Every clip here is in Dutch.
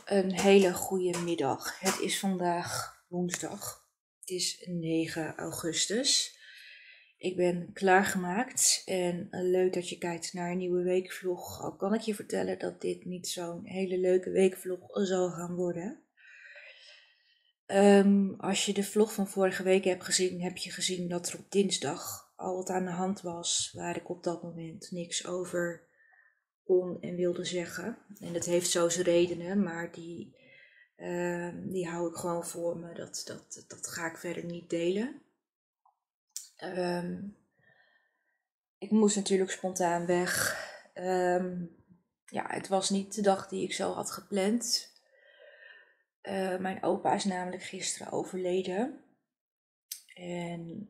Een hele goede middag. Het is vandaag woensdag. Het is 9 augustus. Ik ben klaargemaakt en leuk dat je kijkt naar een nieuwe weekvlog. Al kan ik je vertellen dat dit niet zo'n hele leuke weekvlog zal gaan worden. Als je de vlog van vorige week hebt gezien, heb je gezien dat er op dinsdag al wat aan de hand was, waar ik op dat moment niks over kon en wilde zeggen. En dat heeft zo zijn redenen, maar die hou ik gewoon voor me. Dat ga ik verder niet delen. Ik moest natuurlijk spontaan weg. Het was niet de dag die ik zo had gepland. Mijn opa is namelijk gisteren overleden. En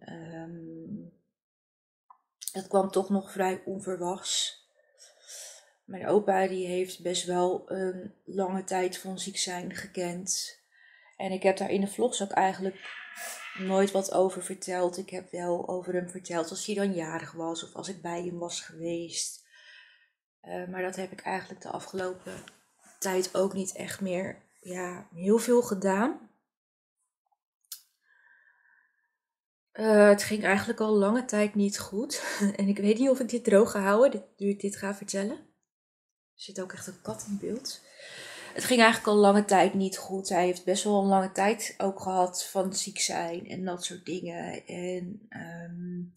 dat kwam toch nog vrij onverwachts. Mijn opa die heeft best wel een lange tijd van ziek zijn gekend. En ik heb daar in de vlogs ook eigenlijk nooit wat over verteld. Ik heb wel over hem verteld als hij dan jarig was of als ik bij hem was geweest. Maar dat heb ik eigenlijk de afgelopen tijd ook niet echt meer heel veel gedaan. Het ging eigenlijk al lange tijd niet goed. En ik weet niet of ik dit droog ga houden, nu ik dit ga vertellen. Er zit ook echt een kat in beeld. Het ging eigenlijk al lange tijd niet goed. Hij heeft best wel een lange tijd ook gehad van ziek zijn en dat soort dingen. En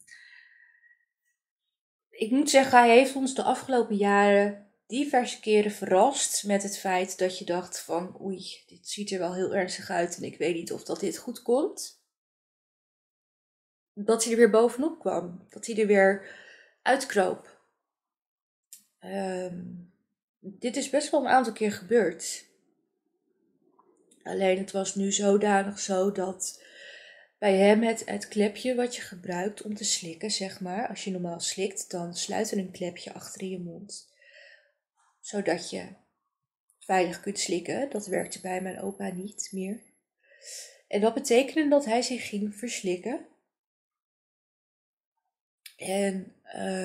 ik moet zeggen, hij heeft ons de afgelopen jaren diverse keren verrast met het feit dat je dacht van oei, dit ziet er wel heel ernstig uit en ik weet niet of dat dit goed komt. Dat hij er weer bovenop kwam. Dat hij er weer uitkroop. Dit is best wel een aantal keer gebeurd. Alleen het was nu zodanig zo dat bij hem het klepje wat je gebruikt om te slikken, zeg maar. Als je normaal slikt, dan sluit er een klepje achter je mond. Zodat je veilig kunt slikken. Dat werkte bij mijn opa niet meer. En dat betekende dat hij zich ging verslikken. En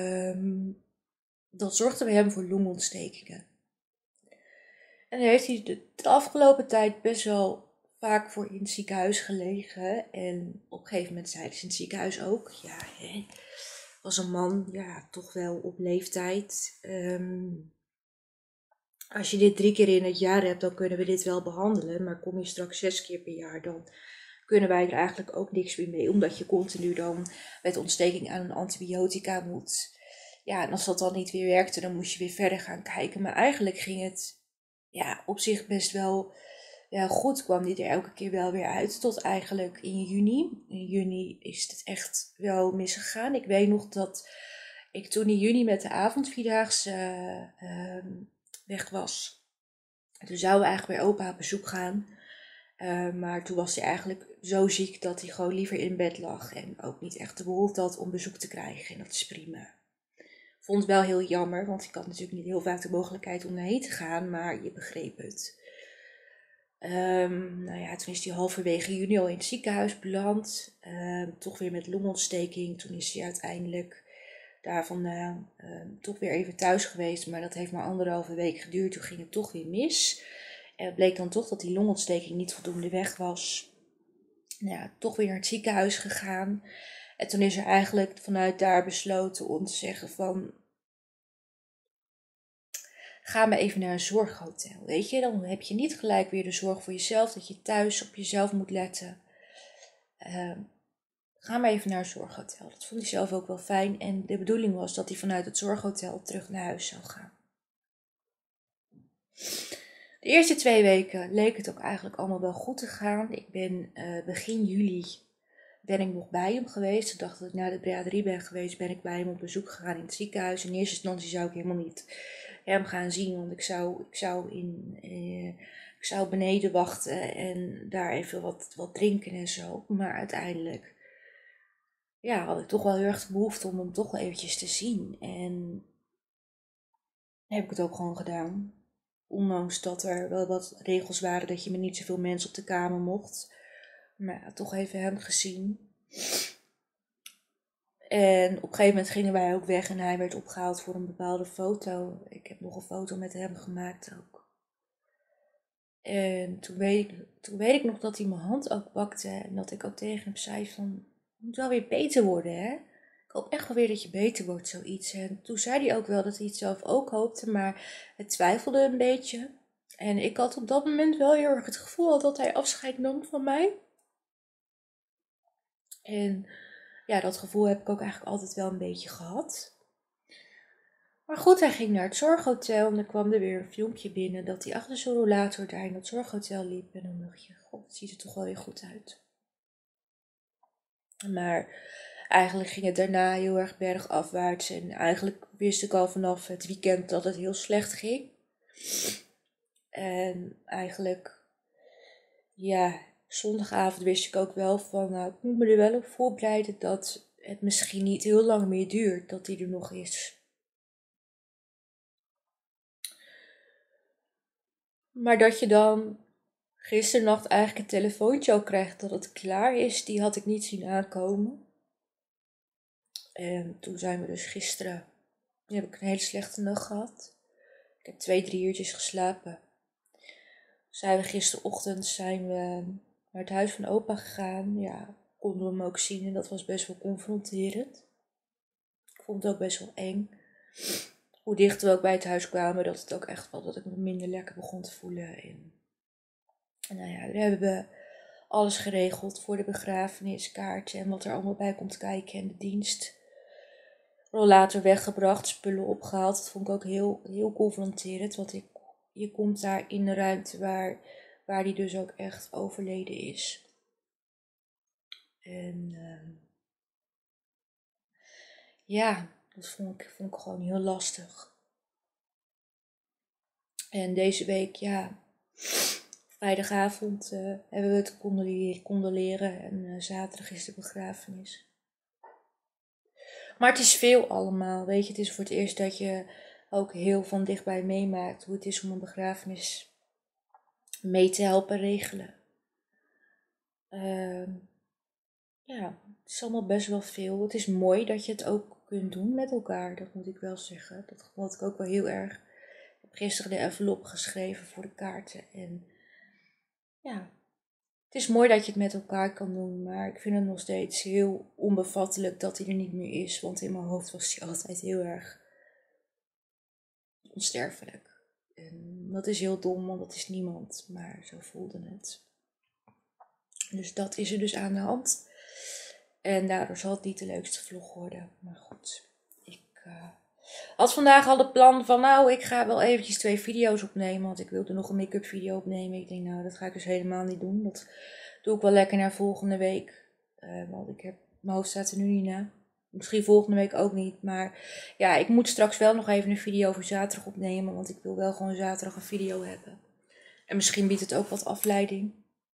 dat zorgde bij hem voor longontstekingen. En daar heeft hij de afgelopen tijd best wel vaak voor in het ziekenhuis gelegen. En op een gegeven moment zeiden ze in het ziekenhuis ook, was een man, toch wel op leeftijd. Als je dit 3 keer in het jaar hebt, dan kunnen we dit wel behandelen. Maar kom je straks 6 keer per jaar, dan kunnen wij er eigenlijk ook niks meer mee. Omdat je continu dan met ontsteking aan een antibiotica moet. Ja, en als dat dan niet weer werkte, dan moest je weer verder gaan kijken. Maar eigenlijk ging het op zich best wel goed. Kwam die er elke keer wel weer uit. Tot eigenlijk in juni. In juni is het echt wel misgegaan. Ik weet nog dat ik toen in juni met de avondvierdaagse weg was. Toen zouden we eigenlijk bij opa op bezoek gaan. Maar toen was hij eigenlijk zo ziek dat hij gewoon liever in bed lag. En ook niet echt de behoefte had om bezoek te krijgen. En dat is prima. Ik vond het wel heel jammer, want ik had natuurlijk niet heel vaak de mogelijkheid om daarheen te gaan. Maar je begreep het. Toen is hij halverwege juni al in het ziekenhuis beland. Toch weer met longontsteking. Toen is hij uiteindelijk daarvan toch weer even thuis geweest. Maar dat heeft maar 1,5 week geduurd. Toen ging het toch weer mis. En het bleek dan toch dat die longontsteking niet voldoende weg was. Toch weer naar het ziekenhuis gegaan. En toen is er eigenlijk vanuit daar besloten om te zeggen van, ga maar even naar een zorghotel, weet je. Dan heb je niet gelijk weer de zorg voor jezelf, dat je thuis op jezelf moet letten. Ga maar even naar een zorghotel. Dat vond hij zelf ook wel fijn. En de bedoeling was dat hij vanuit het zorghotel terug naar huis zou gaan. De eerste 2 weken leek het ook eigenlijk allemaal wel goed te gaan. Ik ben begin juli ben ik nog bij hem geweest. De dag dat ik naar de braderie ben geweest, ben ik bij hem op bezoek gegaan in het ziekenhuis. In eerste instantie zou ik helemaal niet hem gaan zien, want ik zou beneden wachten en daar even wat drinken en zo. Maar uiteindelijk had ik toch wel heel erg de behoefte om hem toch wel eventjes te zien. En heb ik het ook gewoon gedaan. Ondanks dat er wel wat regels waren dat je met niet zoveel mensen op de kamer mocht. Maar toch even hem gezien. En op een gegeven moment gingen wij ook weg en hij werd opgehaald voor een bepaalde foto. Ik heb nog een foto met hem gemaakt ook. En toen weet ik nog dat hij mijn hand ook pakte. En dat ik ook tegen hem zei van, je moet wel weer beter worden, hè. Ik hoop echt wel weer dat je beter wordt, zoiets. En toen zei hij ook wel dat hij het zelf ook hoopte, maar het twijfelde een beetje. En ik had op dat moment wel heel erg het gevoel dat hij afscheid nam van mij. En ja, dat gevoel heb ik ook eigenlijk altijd wel een beetje gehad. Maar goed, hij ging naar het zorghotel en er kwam er weer een filmpje binnen dat hij achter zijn rollator daar in dat zorghotel liep. En dan dacht je, god, het ziet er toch wel weer goed uit. Maar eigenlijk ging het daarna heel erg bergafwaarts. En eigenlijk wist ik al vanaf het weekend dat het heel slecht ging. En eigenlijk, ja, zondagavond wist ik ook wel van, nou, ik moet me er wel op voorbereiden dat het misschien niet heel lang meer duurt, dat hij er nog is. Maar dat je dan gisternacht eigenlijk een telefoontje al krijgt dat het klaar is, die had ik niet zien aankomen. En toen zijn we dus gisteren, heb ik een hele slechte nacht gehad. Ik heb 2-3 uurtjes geslapen. Zijn we gisterochtend naar het huis van opa gegaan. Ja, konden we hem ook zien en dat was best wel confronterend. Ik vond het ook best wel eng. Hoe dichter we ook bij het huis kwamen, dat het ook echt wel dat ik me minder lekker begon te voelen. En nou ja, we hebben alles geregeld voor de begrafenis, kaartje en wat er allemaal bij komt kijken en de dienst. Rollator weggebracht, spullen opgehaald. Dat vond ik ook heel confronterend, want je komt daar in de ruimte waar die dus ook echt overleden is. En ja, dat vond ik gewoon heel lastig. En deze week, ja, vrijdagavond hebben we het condoleren en zaterdag is de begrafenis. Maar het is veel allemaal, weet je. Het is voor het eerst dat je ook heel van dichtbij meemaakt hoe het is om een begrafenis mee te helpen regelen. Ja, het is allemaal best wel veel. Het is mooi dat je het ook kunt doen met elkaar, dat moet ik wel zeggen. Dat vond ik ook wel heel erg. Ik heb gisteren de envelop geschreven voor de kaarten. En ja, het is mooi dat je het met elkaar kan doen, maar ik vind het nog steeds heel onbevattelijk dat hij er niet meer is. Want in mijn hoofd was hij altijd heel erg onsterfelijk. En dat is heel dom, want dat is niemand, maar zo voelde het. Dus dat is er dus aan de hand. En daardoor zal het niet de leukste vlog worden. Maar goed, ik had vandaag al het plan van, nou, ik ga wel eventjes 2 video's opnemen. Want ik wilde nog een make-up video opnemen. Ik denk, nou, dat ga ik dus helemaal niet doen. Dat doe ik wel lekker naar volgende week. Want mijn hoofd staat er nu niet na. Misschien volgende week ook niet. Maar ja, ik moet straks wel nog even een video voor zaterdag opnemen. Want ik wil wel gewoon zaterdag een video hebben. En misschien biedt het ook wat afleiding.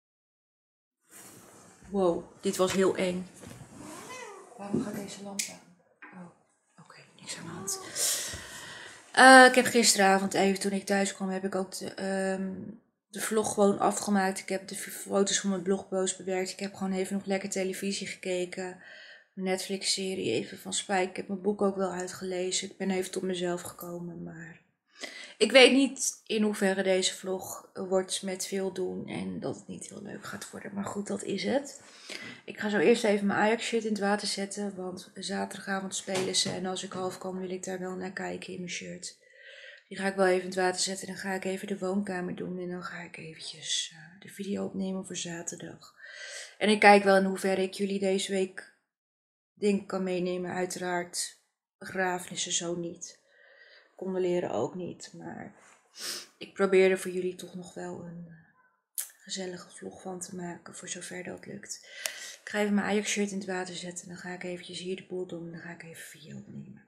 Wow, dit was heel eng. Waarom gaat deze lamp aan? Oh, oké, niks aan de hand. Ik heb gisteravond even, toen ik thuis kwam, heb ik ook de vlog gewoon afgemaakt. Ik heb de foto's van mijn blogpost bewerkt. Ik heb gewoon even nog lekker televisie gekeken. Een Netflix-serie even van Spijk. Ik heb mijn boek ook wel uitgelezen. Ik ben even tot mezelf gekomen, maar ik weet niet in hoeverre deze vlog wordt met veel doen en dat het niet heel leuk gaat worden. Maar goed, dat is het. Ik ga zo eerst even mijn Ajax shirt in het water zetten, want zaterdagavond spelen ze. En als ik half kan, wil ik daar wel naar kijken in mijn shirt. Die ga ik wel even in het water zetten. Dan ga ik even de woonkamer doen en dan ga ik eventjes de video opnemen voor zaterdag. En ik kijk wel in hoeverre ik jullie deze week dingen kan meenemen. Uiteraard begrafenissen zo niet. Condoleren ook niet, maar ik probeer er voor jullie toch nog wel een gezellige vlog van te maken, voor zover dat lukt. Ik ga even mijn Ajax shirt in het water zetten, dan ga ik eventjes hier de boel doen en dan ga ik even video opnemen.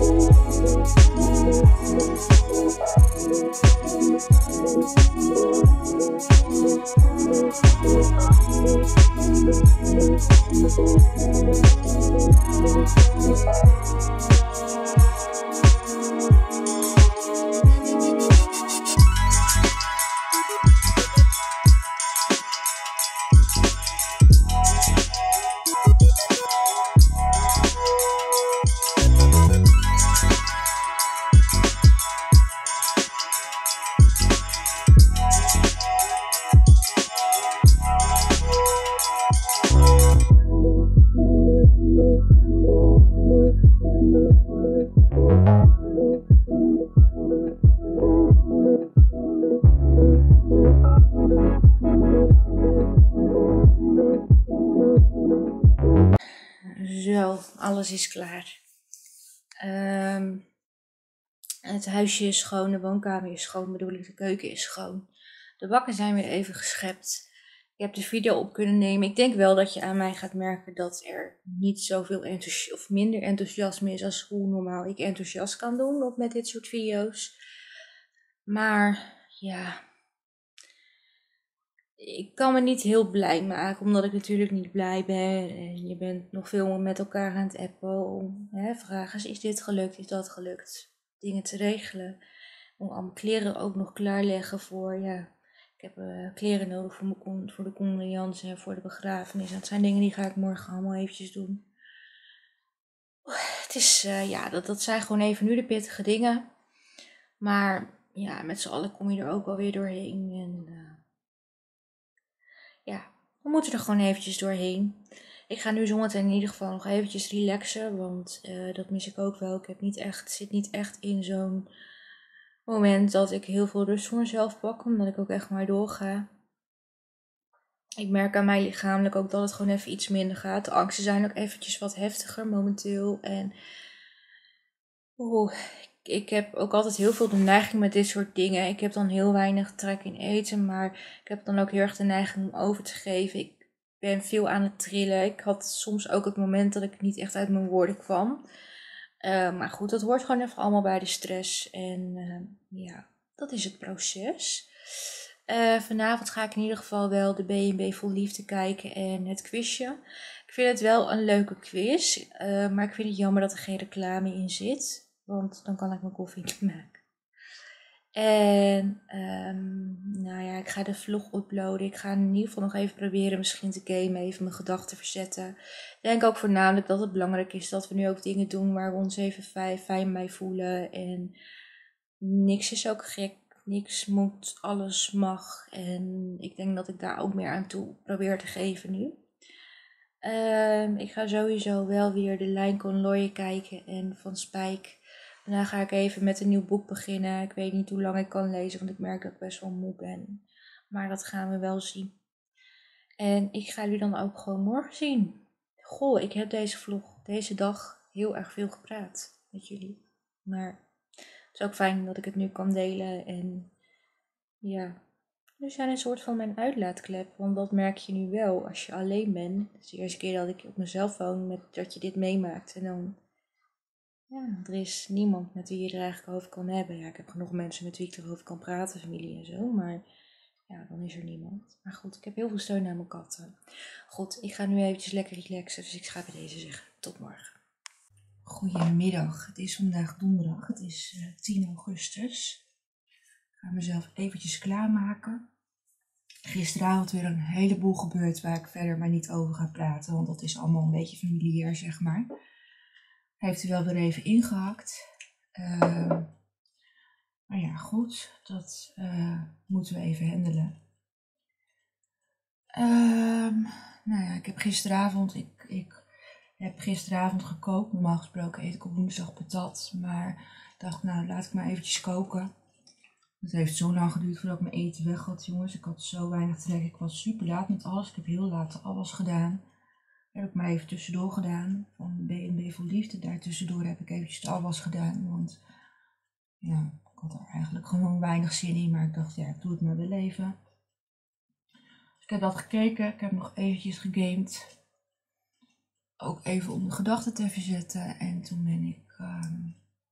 Zo, alles is klaar. Het huisje is schoon, de woonkamer is schoon, bedoel ik, de keuken is schoon. De bakken zijn weer even geschept. Ik heb de video op kunnen nemen. Ik denk wel dat je aan mij gaat merken dat er niet zoveel of minder enthousiasme is als hoe normaal ik enthousiast kan doen met dit soort video's. Maar ja, ik kan me niet heel blij maken, omdat ik natuurlijk niet blij ben. En je bent nog veel met elkaar aan het appen om vragen, is dit gelukt, is dat gelukt? Dingen te regelen. Om al mijn kleren ook nog klaarleggen voor, ik heb kleren nodig voor de condoleance en voor de begrafenis. Dat zijn dingen die ga ik morgen allemaal eventjes doen. Het is, dat zijn gewoon even nu de pittige dingen. Maar ja, met z'n allen kom je er ook alweer doorheen. En we moeten er gewoon eventjes doorheen. Ik ga nu zometeen in ieder geval nog eventjes relaxen, want dat mis ik ook wel. Ik zit niet echt in zo'n moment dat ik heel veel rust voor mezelf pak, omdat ik ook echt maar doorga. Ik merk aan mij lichamelijk ook dat het gewoon even iets minder gaat. De angsten zijn ook eventjes wat heftiger momenteel. En ik heb ook altijd heel veel de neiging met dit soort dingen. Ik heb dan heel weinig trek in eten, maar ik heb dan ook heel erg de neiging om over te geven. Ik ben veel aan het trillen. Ik had soms ook het moment dat ik niet echt uit mijn woorden kwam. Maar goed, dat hoort gewoon even allemaal bij de stress. En dat is het proces. Vanavond ga ik in ieder geval wel de B&B Vol Liefde kijken en het quizje. Ik vind het wel een leuke quiz, maar ik vind het jammer dat er geen reclame in zit. Want dan kan ik mijn koffie niet maken. En ik ga de vlog uploaden. Ik ga in ieder geval nog even proberen misschien te gamen, even mijn gedachten verzetten. Ik denk ook voornamelijk dat het belangrijk is dat we nu ook dingen doen waar we ons even fijn bij voelen. En niks is ook gek, niks moet, alles mag. En ik denk dat ik daar ook meer aan toe probeer te geven nu. Ik ga sowieso wel weer de Lijn Con Looien kijken en Van Spijk. Daarna ga ik even met een nieuw boek beginnen. Ik weet niet hoe lang ik kan lezen, want ik merk dat ik best wel moe ben. Maar dat gaan we wel zien. En ik ga jullie dan ook gewoon morgen zien. Goh, ik heb deze dag heel erg veel gepraat met jullie. Maar het is ook fijn dat ik het nu kan delen. En jullie zijn een soort van mijn uitlaatklep. Want dat merk je nu wel als je alleen bent. Het is de eerste keer dat ik op mezelf woon dat je dit meemaakt. En dan... er is niemand met wie je er eigenlijk over kan hebben. Ja, ik heb genoeg mensen met wie ik erover kan praten, familie en zo. Maar dan is er niemand. Maar goed, ik heb heel veel steun aan mijn katten. Goed, ik ga nu eventjes lekker relaxen. Dus ik ga bij deze zeggen, tot morgen. Goedemiddag, het is vandaag donderdag. Het is 10 augustus. Ik ga mezelf eventjes klaarmaken. Gisteravond weer een heleboel gebeurd waar ik verder maar niet over ga praten. Want dat is allemaal een beetje familiair, zeg maar. Heeft u wel weer even ingehakt. Maar goed, dat moeten we even handelen. Ik heb gisteravond, ik heb gisteravond gekookt. Normaal gesproken eet ik op woensdag patat. Maar ik dacht, laat ik maar eventjes koken. Het heeft zo lang geduurd voordat ik mijn eten weg had, jongens. Ik had zo weinig trek. Ik was super laat met alles. Ik heb heel laat de afwas gedaan. Heb ik maar even tussendoor gedaan. Van B&B Vol Liefde. Daartussendoor heb ik eventjes de afwas gedaan. Want ik had er eigenlijk gewoon weinig zin in. Maar ik dacht, ik doe het maar wel even. Dus ik heb dat gekeken. Ik heb nog eventjes gegamed. Ook even om de gedachten te verzetten. En toen ben ik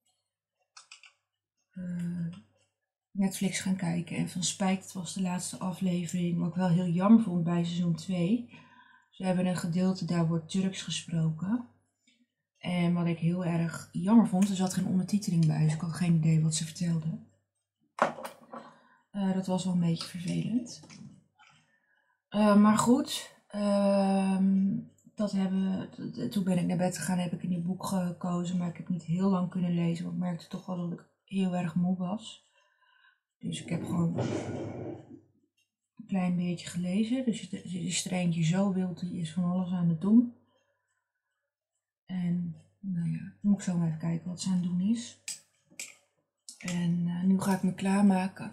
Netflix gaan kijken. En Van Spijk, dat was de laatste aflevering, wat ik wel heel jammer vond bij seizoen 2. Ze hebben een gedeelte, daar wordt Turks gesproken. En wat ik heel erg jammer vond, er zat geen ondertiteling bij, dus ik had geen idee wat ze vertelden. Dat was wel een beetje vervelend. Maar goed, toen ben ik naar bed gegaan, heb ik een nieuw boek gekozen, maar ik heb niet heel lang kunnen lezen, want ik merkte toch wel dat ik heel erg moe was. Dus ik heb gewoon een klein beetje gelezen. Dus er is er eentje zo wild, die is van alles aan het doen. En nou ja, moet ik zo maar even kijken wat ze aan het doen is. En nu ga ik me klaarmaken.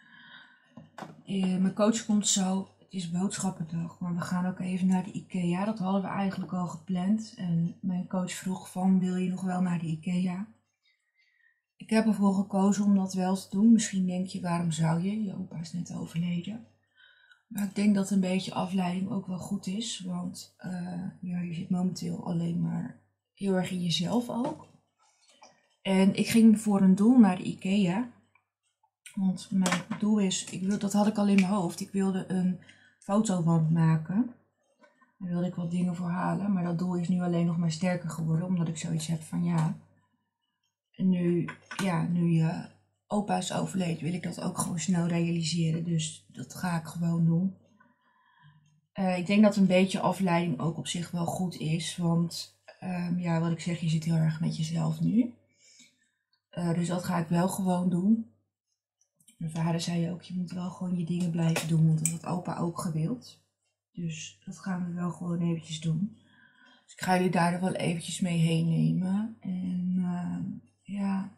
Mijn coach komt zo. Het is boodschappendag, maar we gaan ook even naar de IKEA. Dat hadden we eigenlijk al gepland. En mijn coach vroeg van, wil je nog wel naar de IKEA? Ik heb ervoor gekozen om dat wel te doen. Misschien denk je, waarom zou je? Je opa is net overleden. Maar ik denk dat een beetje afleiding ook wel goed is. Want ja, je zit momenteel alleen maar heel erg in jezelf ook. En ik ging voor een doel naar de IKEA. Want mijn doel is, dat had ik al in mijn hoofd. Ik wilde een fotowand maken. Daar wilde ik wat dingen voor halen. Maar dat doel is nu alleen nog maar sterker geworden. Omdat ik zoiets heb van ja. Nu je opa is overleden, wil ik dat ook gewoon snel realiseren. Dus dat ga ik gewoon doen. Ik denk dat een beetje afleiding ook op zich wel goed is. Want ja, wat ik zeg, je zit heel erg met jezelf nu. Dus dat ga ik wel gewoon doen. Mijn vader zei ook, je moet wel gewoon je dingen blijven doen. Want dat had opa ook gewild. Dus dat gaan we wel gewoon eventjes doen. Dus ik ga jullie daar er wel eventjes mee heen nemen. En ja.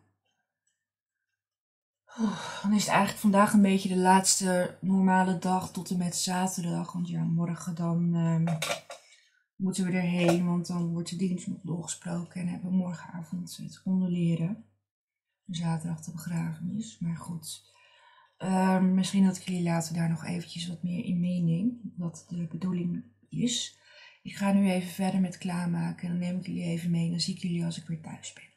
Dan is het eigenlijk vandaag een beetje de laatste normale dag tot en met zaterdag. Want ja, morgen dan moeten we erheen. Want dan wordt de dienst nog doorgesproken. En hebben we morgenavond het condoleren. Zaterdag de begrafenis. Maar goed. Misschien dat ik jullie later daar nog eventjes wat meer in meeneem. Wat de bedoeling is. Ik ga nu even verder met klaarmaken. En dan neem ik jullie even mee. En dan zie ik jullie als ik weer thuis ben.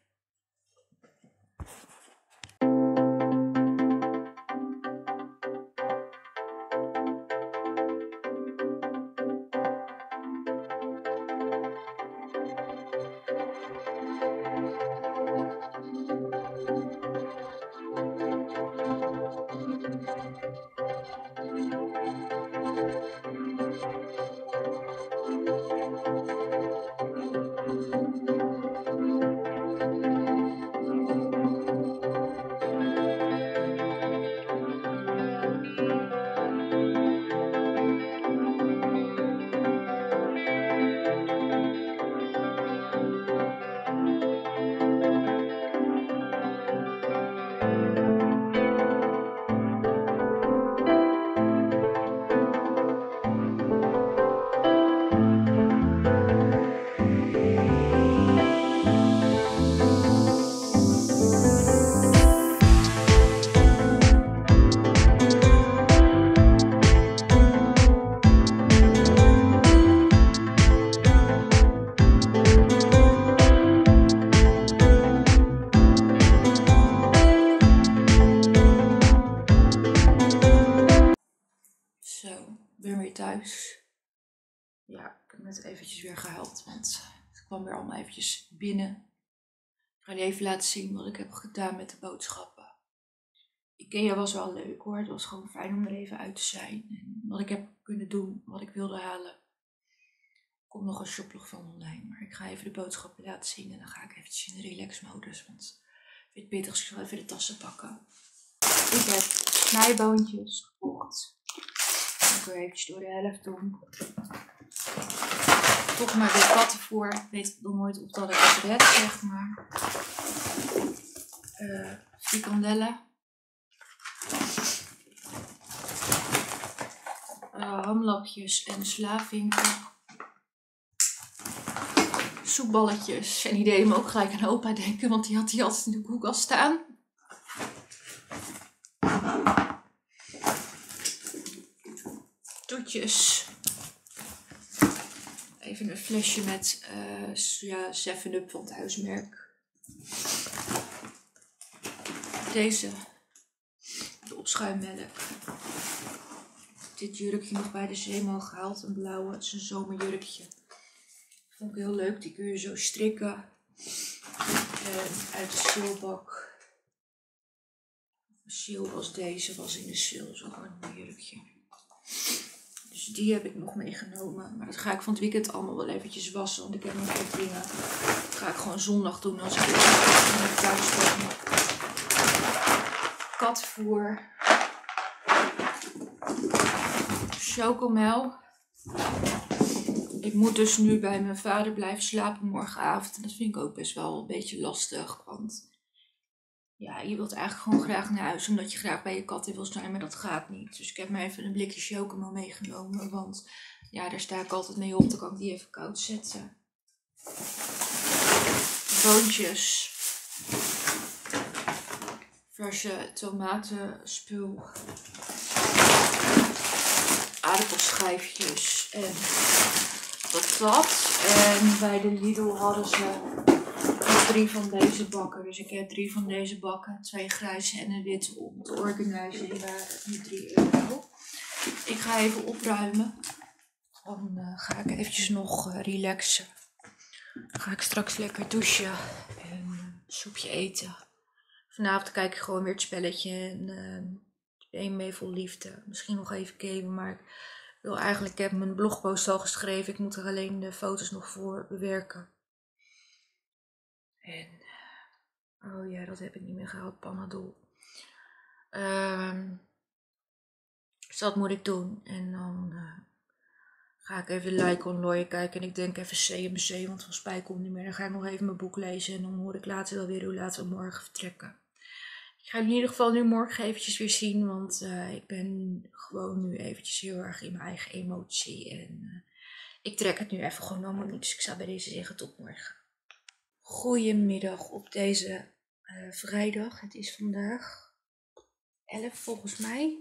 Thuis. Ja, ik heb net eventjes weer gehuild, want het kwam weer allemaal eventjes binnen. Ik ga jullie even laten zien wat ik heb gedaan met de boodschappen. IKEA was wel leuk hoor, het was gewoon fijn om er even uit te zijn. En wat ik heb kunnen doen, wat ik wilde halen. Er komt nog een shoplog van online, maar ik ga even de boodschappen laten zien en dan ga ik eventjes in de relaxmodus, want ik vind het pittig als ik zo even de tassen pakken. Ik heb snijboontjes gekocht. Ik weer eventjes door de helft doen. Toch maar weer kattenvoer. Ik weet nog nooit of dat ik het red, zeg maar. Frikandellen. Hamlapjes en slavinken. Soepballetjes. En die deden me ook gelijk aan opa denken, want die had die altijd in de koelkast staan. Toetjes. Even een flesje met 7-Up van het huismerk. Deze appelschuimmelk. Dit jurkje nog bij de Zeeman gehaald, een blauwe, het is een zomerjurkje. Vond ik heel leuk, die kun je zo strikken. En uit de silbak. Een sil als deze was in de sil, zo'n mooi jurkje. Dus die heb ik nog meegenomen. Maar dat ga ik van het weekend allemaal wel eventjes wassen, want ik heb nog wat dingen. Dat ga ik gewoon zondag doen als ik weer thuis ben. Katvoer. Chocomel. Ik moet dus nu bij mijn vader blijven slapen morgenavond. En dat vind ik ook best wel een beetje lastig. Want ja, je wilt eigenlijk gewoon graag naar huis. Omdat je graag bij je katten wil zijn. Maar dat gaat niet. Dus ik heb me even een blikje chocomel meegenomen. Want ja, daar sta ik altijd mee op. Dan kan ik die even koud zetten. Boontjes. Verse tomatenspul. Aardappelschijfjes en patat. En bij de Lidl hadden ze 3 van deze bakken. Dus ik heb 3 van deze bakken. 2 grijze en een witte om te organiseren. Die waren nu €3. Ik ga even opruimen. Dan ga ik eventjes nog relaxen. Dan ga ik straks lekker douchen en een soepje eten. Vanavond kijk ik gewoon weer het spelletje en 1 mee vol liefde. Misschien nog even gamen, maar ik heb mijn blogpost al geschreven. Ik moet er alleen de foto's nog voor bewerken. En, oh ja, dat heb ik niet meer gehaald, Panadol. Dus dat moet ik doen. En dan ga ik even Like on Lawyer kijken. En ik denk even CMC, want van Spij komt niet meer. Dan ga ik nog even mijn boek lezen. En dan hoor ik later wel weer hoe laat we morgen vertrekken. Ik ga in ieder geval nu morgen eventjes weer zien, want ik ben gewoon nu eventjes heel erg in mijn eigen emotie. En ik trek het nu even gewoon allemaal niet, dus ik zou bij deze zeggen tot morgen. Goedemiddag op deze vrijdag. Het is vandaag 11 volgens mij.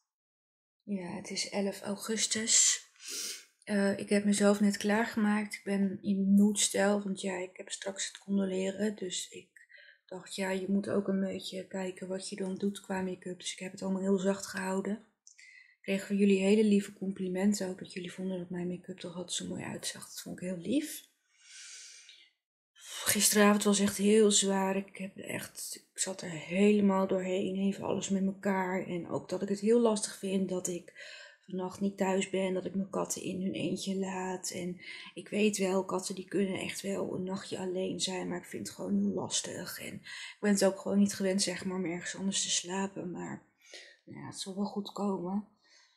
Ja, het is 11 augustus. Ik heb mezelf net klaargemaakt. Ik ben in noodstijl, want ja, ik heb straks het condoleren, dus ik dacht, ja, je moet ook een beetje kijken wat je dan doet qua make-up. Dus ik heb het allemaal heel zacht gehouden. Ik kreeg van jullie hele lieve complimenten ook. Dat jullie vonden dat mijn make-up er altijd zo mooi uitzag. Dat vond ik heel lief. Gisteravond was echt heel zwaar. Ik zat er helemaal doorheen. Even alles met elkaar. En ook dat ik het heel lastig vind dat ik vannacht niet thuis ben. Dat ik mijn katten in hun eentje laat. En ik weet wel, katten die kunnen echt wel een nachtje alleen zijn. Maar ik vind het gewoon heel lastig. En ik ben het ook gewoon niet gewend, zeg maar, om ergens anders te slapen. Maar ja, het zal wel goed komen.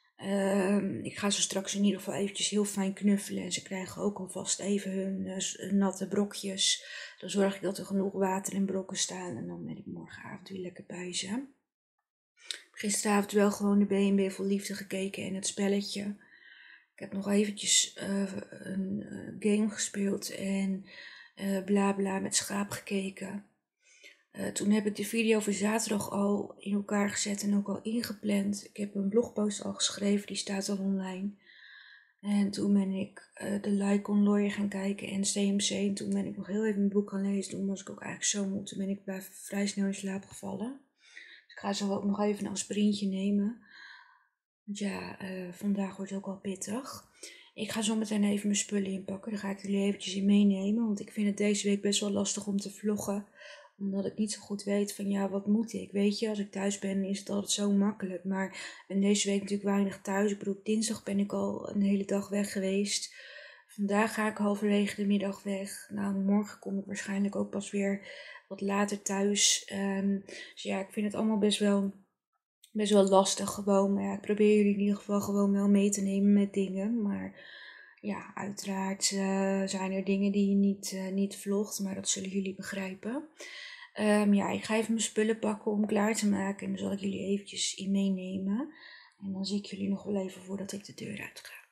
Ik ga ze straks in ieder geval eventjes heel fijn knuffelen. En ze krijgen ook alvast even hun natte brokjes. Dan zorg ik dat er genoeg water en brokken staan. En dan ben ik morgenavond weer lekker bij ze. Gisteravond wel gewoon de B&B vol liefde gekeken en het spelletje. Ik heb nog eventjes een game gespeeld en bla bla met schaap gekeken. Toen heb ik de video voor zaterdag al in elkaar gezet en ook al ingepland. Ik heb een blogpost al geschreven, die staat al online. En toen ben ik de Like on Lawyer gaan kijken en CMC. En toen ben ik nog heel even mijn boek gaan lezen. Toen was ik ook eigenlijk zo moe. Toen ben ik vrij snel in slaap gevallen. Dus ik ga zo ook nog even een aspirintje nemen. Want ja, vandaag wordt ook al pittig. Ik ga zo meteen even mijn spullen inpakken. Daar ga ik jullie eventjes in meenemen. Want ik vind het deze week best wel lastig om te vloggen. Omdat ik niet zo goed weet van ja, wat moet ik? Weet je, als ik thuis ben is het altijd zo makkelijk. Maar ik ben deze week natuurlijk weinig thuis. Ik bedoel, dinsdag ben ik al een hele dag weg geweest. Vandaag ga ik halverwege de middag weg. Nou, morgen kom ik waarschijnlijk ook pas weer wat later thuis. Dus ja, ik vind het allemaal best wel lastig gewoon. Maar ja, ik probeer jullie in ieder geval gewoon wel mee te nemen met dingen. Maar ja, uiteraard zijn er dingen die je niet vlogt. Maar dat zullen jullie begrijpen. Ja, ik ga even mijn spullen pakken om klaar te maken. En dan zal ik jullie eventjes in meenemen. En dan zie ik jullie nog wel even voordat ik de deur uit ga.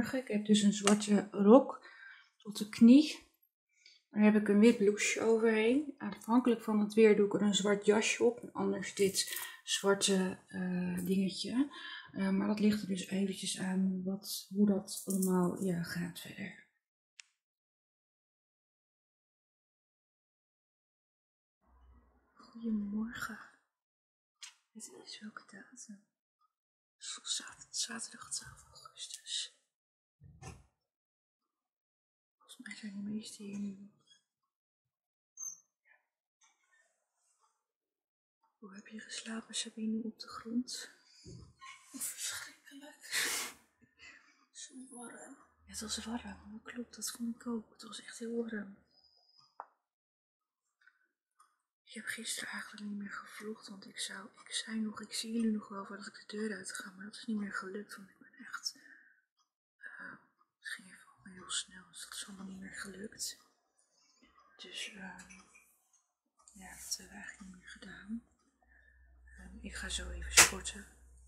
Goedemorgen. Ik heb dus een zwarte rok tot de knie. Daar heb ik een wit blouseje overheen. Afhankelijk van het weer doe ik er een zwart jasje op. En anders dit zwarte dingetje. Maar dat ligt er dus eventjes aan hoe dat allemaal gaat verder. Goedemorgen. Het is welke datum? Zaterdag 12 augustus. Volgens mij zijn de meesten hier nu. Hoe heb je geslapen, Sabine, op de grond? Verschrikkelijk. Zo warm. Ja, het was warm, dat klopt, dat vond ik ook. Het was echt heel warm. Ik heb gisteren eigenlijk niet meer gevlogd, want ik zie jullie nog wel voordat ik de deur uit ga, maar dat is niet meer gelukt, want ik ben echt, het ging even allemaal heel snel, dus dat is allemaal niet meer gelukt. Dus, ja, dat hebben we eigenlijk niet meer gedaan. Ik ga zo even sporten.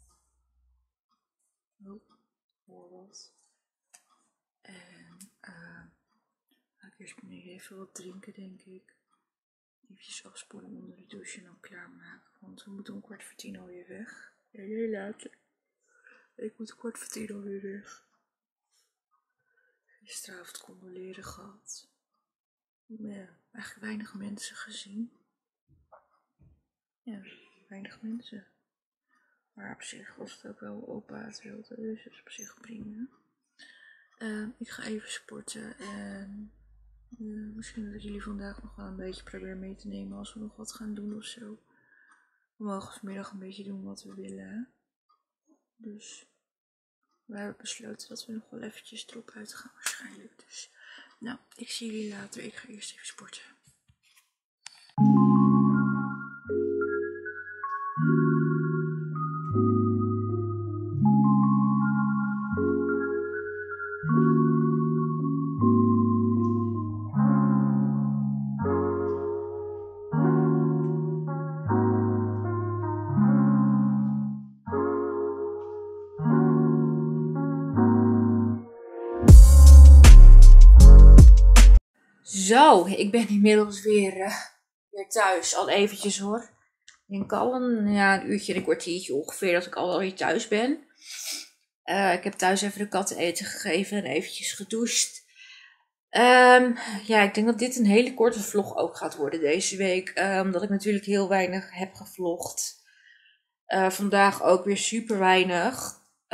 Oh, hoor wat. En, ga ik eerst beneden even wat drinken, denk ik. Even afspoelen onder de douche en dan klaarmaken. Want we moeten om 9:15 alweer weg. Ja, heel later. Ik moet 9:15 alweer weg. Gisteravond condoleren gehad. Ja, eigenlijk weinig mensen gezien. Ja, weinig mensen. Maar op zich was het ook wel opa het wilde. Dus dat is op zich prima. Ik ga even sporten en... misschien dat ik jullie vandaag nog wel een beetje probeer mee te nemen als we nog wat gaan doen of zo. We mogen vanmiddag een beetje doen wat we willen. Dus we hebben besloten dat we nog wel eventjes erop uit gaan waarschijnlijk. Dus nou, ik zie jullie later. Ik ga eerst even sporten. Zo, ik ben inmiddels weer thuis. Al eventjes hoor. Ik denk al een uurtje en een kwartiertje ongeveer dat ik al wel weer thuis ben. Ik heb thuis even de katten eten gegeven en eventjes gedoucht. Ik denk dat dit een hele korte vlog ook gaat worden deze week. Omdat ik natuurlijk heel weinig heb gevlogd. Vandaag ook weer super weinig.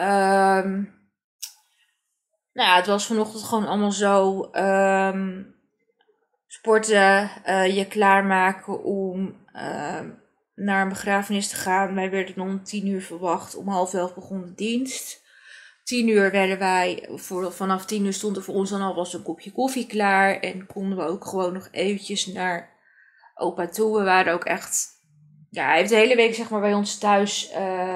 Het was vanochtend gewoon allemaal zo... sporten, je klaarmaken om naar een begrafenis te gaan. Wij werden om 10:00 verwacht. Om 10:30 begon de dienst. 10:00 werden wij, vanaf 10:00 stond er voor ons dan alvast een kopje koffie klaar. En konden we ook gewoon nog eventjes naar opa toe. We waren ook echt, hij heeft de hele week zeg maar bij ons thuis,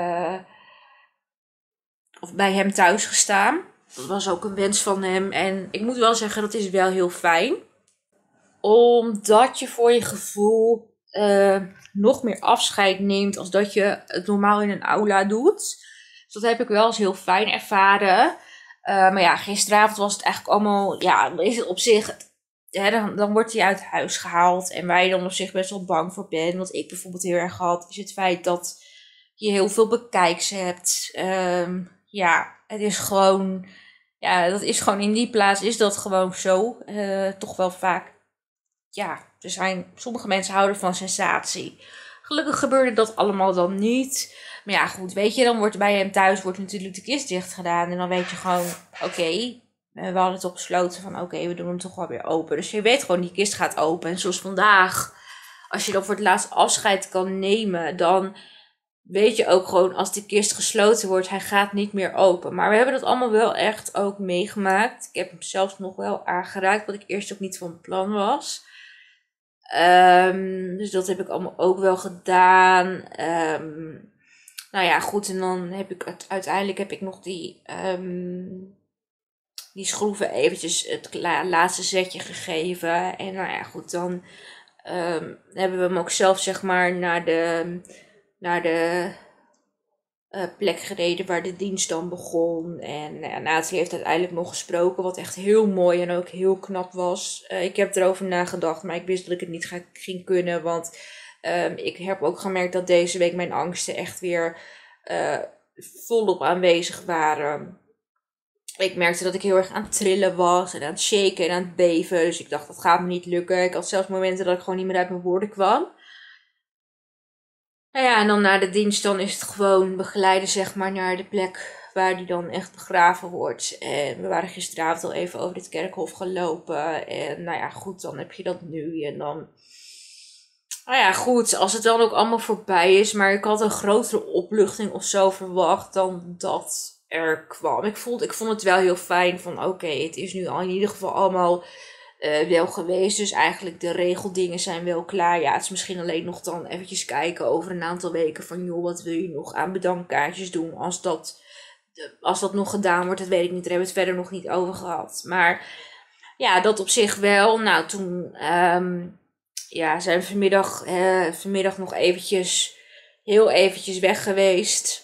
of bij hem thuis gestaan. Dat was ook een wens van hem. En ik moet wel zeggen, dat is wel heel fijn. Omdat je voor je gevoel nog meer afscheid neemt als dat je het normaal in een aula doet. Dus dat heb ik wel eens heel fijn ervaren. Maar gisteravond was het eigenlijk allemaal, is het op zich, dan wordt hij uit huis gehaald. En waar je dan op zich best wel bang voor bent. Wat ik bijvoorbeeld heel erg had, is het feit dat je heel veel bekijks hebt. Het is gewoon, dat is gewoon in die plaats is dat gewoon zo. Toch wel vaak. Sommige mensen houden van sensatie. Gelukkig gebeurde dat allemaal dan niet. Maar goed, weet je, dan wordt bij hem thuis natuurlijk de kist dicht gedaan. En dan weet je gewoon, we hadden toch besloten van we doen hem toch wel weer open. Dus je weet gewoon, die kist gaat open. En zoals vandaag, als je dan voor het laatst afscheid kan nemen, dan weet je ook gewoon, als de kist gesloten wordt, hij gaat niet meer open. Maar we hebben dat allemaal wel echt ook meegemaakt. Ik heb hem zelfs nog wel aangeraakt, wat ik eerst ook niet van plan was. Dus dat heb ik allemaal ook wel gedaan. Goed. En dan heb ik uiteindelijk nog die schroeven eventjes het laatste zetje gegeven. En goed, dan hebben we hem ook zelf zeg maar naar de plek gereden waar de dienst dan begon. En nou ja, Nathalie heeft uiteindelijk nog gesproken, wat echt heel mooi en ook heel knap was. Ik heb erover nagedacht, maar ik wist dat ik het niet ging kunnen. Want ik heb ook gemerkt dat deze week mijn angsten echt weer volop aanwezig waren. Ik merkte dat ik heel erg aan het trillen was en aan het shaken en aan het beven. Dus ik dacht, dat gaat me niet lukken. Ik had zelfs momenten dat ik gewoon niet meer uit mijn woorden kwam. Nou ja, en dan na de dienst dan is het gewoon begeleiden, zeg maar, naar de plek waar die dan echt begraven wordt. En we waren gisteravond al even over dit kerkhof gelopen. En nou ja, goed, dan heb je dat nu. En dan, nou ja, goed, als het dan ook allemaal voorbij is. Maar ik had een grotere opluchting of zo verwacht dan dat er kwam. Ik vond het wel heel fijn van, oké, het is nu al in ieder geval allemaal wel geweest. Dus eigenlijk de regeldingen zijn wel klaar. Ja, het is misschien alleen nog dan eventjes kijken over een aantal weken van, joh, wat wil je nog aan bedankkaartjes doen? Als dat nog gedaan wordt, dat weet ik niet. Daar hebben we het verder nog niet over gehad. Maar ja, dat op zich wel. Nou, toen zijn we vanmiddag nog heel eventjes weg geweest.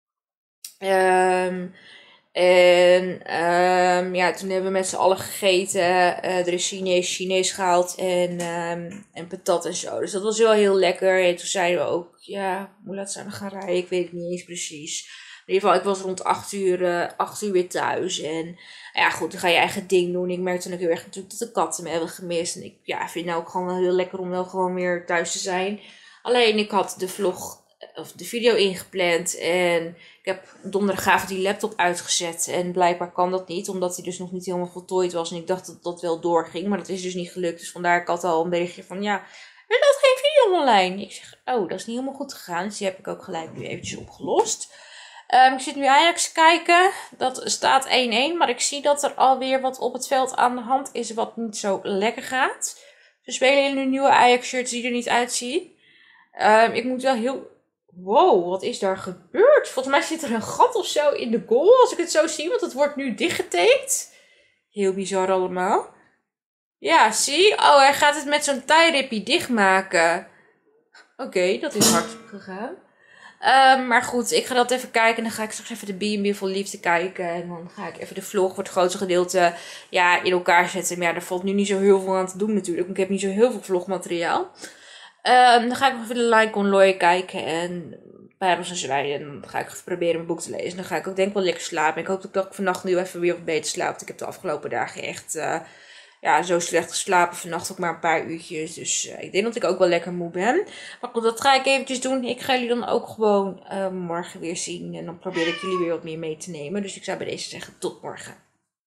Toen hebben we met z'n allen gegeten. Er is Chinees gehaald en patat en zo. Dus dat was wel heel lekker. En toen zeiden we ook, ja, hoe laat zijn we gaan rijden? Ik weet het niet eens precies. In ieder geval, ik was rond 8 uur weer thuis. En ja, goed, dan ga je eigen ding doen. Ik merkte ook heel erg natuurlijk dat de katten me hebben gemist. En ik vind het nou ook gewoon wel heel lekker om wel gewoon weer thuis te zijn. Alleen, ik had de video ingepland en ik heb donderdagavond die laptop uitgezet. En blijkbaar kan dat niet, omdat hij dus nog niet helemaal voltooid was. En ik dacht dat dat wel doorging, maar dat is dus niet gelukt. Dus vandaar, ik had al een berichtje van, ja, er staat geen video online. Ik zeg, oh, dat is niet helemaal goed gegaan. Dus die heb ik ook gelijk nu eventjes opgelost. Ik zit nu Ajax te kijken. Dat staat 1-1, maar ik zie dat er alweer wat op het veld aan de hand is wat niet zo lekker gaat. Ze spelen in een nieuwe Ajax-shirts die er niet uitzien. Ik moet wel heel... Wow, wat is daar gebeurd? Volgens mij zit er een gat of zo in de goal, als ik het zo zie. Want het wordt nu dichtgetaped. Heel bizar allemaal. Ja, zie. Oh, hij gaat het met zo'n tie-rippie dichtmaken. Oké, dat is hard gegaan. Maar goed, ik ga dat even kijken. En dan ga ik straks even de B&B vol liefde kijken. En dan ga ik even de vlog voor het grootste gedeelte in elkaar zetten. Maar ja, daar valt nu niet zo heel veel aan te doen natuurlijk. Want ik heb niet zo heel veel vlogmateriaal. Dan ga ik nog even de Like on Loy kijken en Parels en Zwijnen. En dan ga ik even proberen mijn boek te lezen. Dan ga ik ook denk ik wel lekker slapen. Ik hoop dat ik vannacht nu even weer wat beter slaap. Want ik heb de afgelopen dagen echt zo slecht geslapen. Vannacht ook maar een paar uurtjes. Dus ik denk dat ik ook wel lekker moe ben. Maar goed, dat ga ik eventjes doen. Ik ga jullie dan ook gewoon morgen weer zien. En dan probeer ik jullie weer wat meer mee te nemen. Dus ik zou bij deze zeggen tot morgen.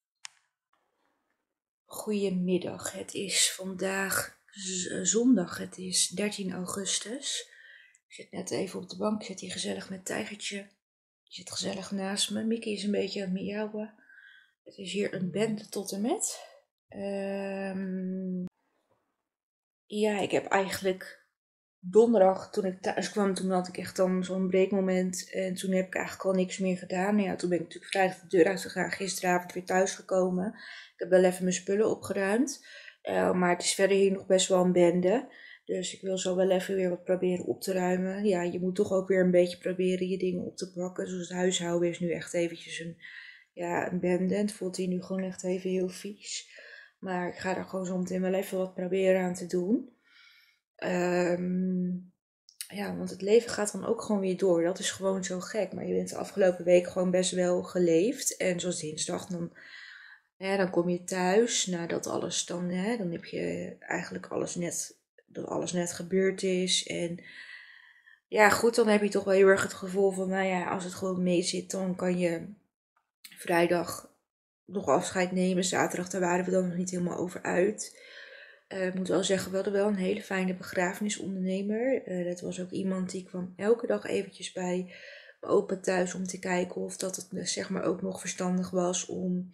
Goedemiddag. Het is vandaag zondag, het is 13 augustus. Ik zit net even op de bank, ik zit hier gezellig met Tijgertje. Die zit gezellig naast me. Mickey is een beetje aan het miauwen. Het is hier een bende tot en met. Ik heb eigenlijk donderdag, toen ik thuis kwam, toen had ik echt dan zo'n breekmoment. En toen heb ik eigenlijk al niks meer gedaan. Nou ja, toen ben ik natuurlijk vrijdag de deur uitgegaan, gisteravond weer thuis gekomen. Ik heb wel even mijn spullen opgeruimd. Maar het is verder hier nog best wel een bende. Dus ik wil zo wel even weer wat proberen op te ruimen. Ja, je moet toch ook weer een beetje proberen je dingen op te pakken. Zoals het huishouden is nu echt eventjes een bende. En het voelt hier nu gewoon echt even heel vies. Maar ik ga er gewoon zo meteen wel even wat proberen aan te doen. Want het leven gaat dan ook gewoon weer door. Dat is gewoon zo gek. Maar je bent de afgelopen week gewoon best wel geleefd. En zoals dinsdag, dan kom je thuis. Nadat alles dan heb je eigenlijk dat alles net gebeurd is. En ja, goed, dan heb je toch wel heel erg het gevoel van, als het gewoon mee zit, dan kan je vrijdag nog afscheid nemen. Zaterdag, daar waren we dan nog niet helemaal over uit. Ik moet wel zeggen, we hadden wel een hele fijne begrafenisondernemer. Dat was ook iemand die kwam elke dag eventjes bij mijn opa thuis om te kijken of dat het zeg maar ook nog verstandig was om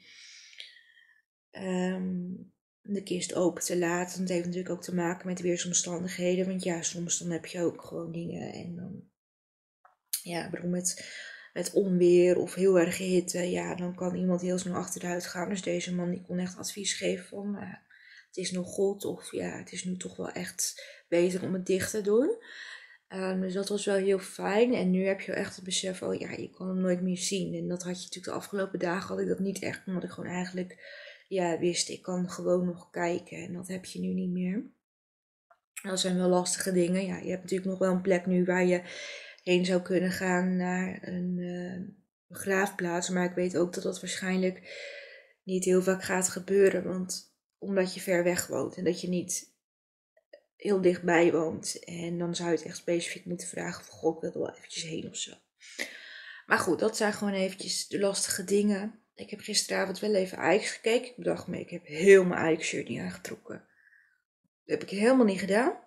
de kist open te laten. Dat heeft natuurlijk ook te maken met weersomstandigheden. Want ja, soms dan heb je ook gewoon dingen en dan, ik bedoel met onweer of heel erg hitte, dan kan iemand heel snel achteruit gaan. Dus deze man die kon echt advies geven van, het is nog goed of het is nu toch wel echt beter om het dicht te doen. Dus dat was wel heel fijn. En nu heb je echt het besef, oh ja, je kan hem nooit meer zien. En dat had je natuurlijk de afgelopen dagen, had ik dat niet echt. Omdat ik gewoon eigenlijk, ja, wist, ik kan gewoon nog kijken. En dat heb je nu niet meer. Dat zijn wel lastige dingen. Ja, je hebt natuurlijk nog wel een plek nu waar je heen zou kunnen gaan naar een begraafplaats. Maar ik weet ook dat dat waarschijnlijk niet heel vaak gaat gebeuren. Want omdat je ver weg woont en dat je niet heel dichtbij woont. En dan zou je het echt specifiek moeten vragen of god, ik wil er wel eventjes heen of zo. Maar goed, dat zijn gewoon eventjes de lastige dingen. Ik heb gisteravond wel even Ajax gekeken. Ik bedacht me, ik heb heel mijn Ajax shirt niet aangetrokken. Dat heb ik helemaal niet gedaan.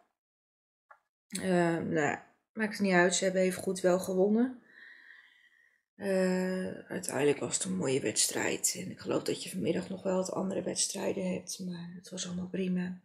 Nou, maakt het niet uit. Ze hebben even goed wel gewonnen. Uiteindelijk was het een mooie wedstrijd. En ik geloof dat je vanmiddag nog wel wat andere wedstrijden hebt. Maar het was allemaal prima.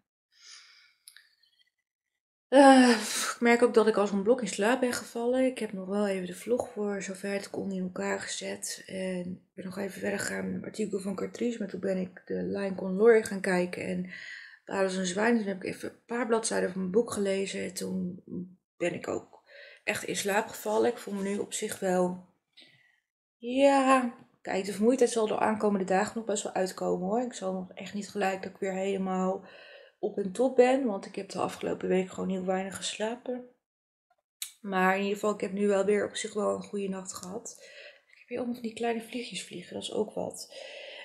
Ik merk ook dat ik als een blok in slaap ben gevallen. Ik heb nog wel even de vlog voor zover het kon in elkaar gezet. En ik ben nog even verder gegaan met een artikel van Cartrice. Maar toen ben ik de Lion Con Laurie gaan kijken. En daar was een zwijn. Toen heb ik even een paar bladzijden van mijn boek gelezen. En toen ben ik ook echt in slaap gevallen. Ik voel me nu op zich wel... Ja, kijk, de vermoeidheid zal de aankomende dagen nog best wel uitkomen hoor. Ik zal nog echt niet gelijk dat ik weer helemaal op en top ben. Want ik heb de afgelopen week gewoon heel weinig geslapen. Maar in ieder geval, ik heb nu wel weer op zich wel een goede nacht gehad. Ik heb hier allemaal van die kleine vliegjes vliegen, dat is ook wat.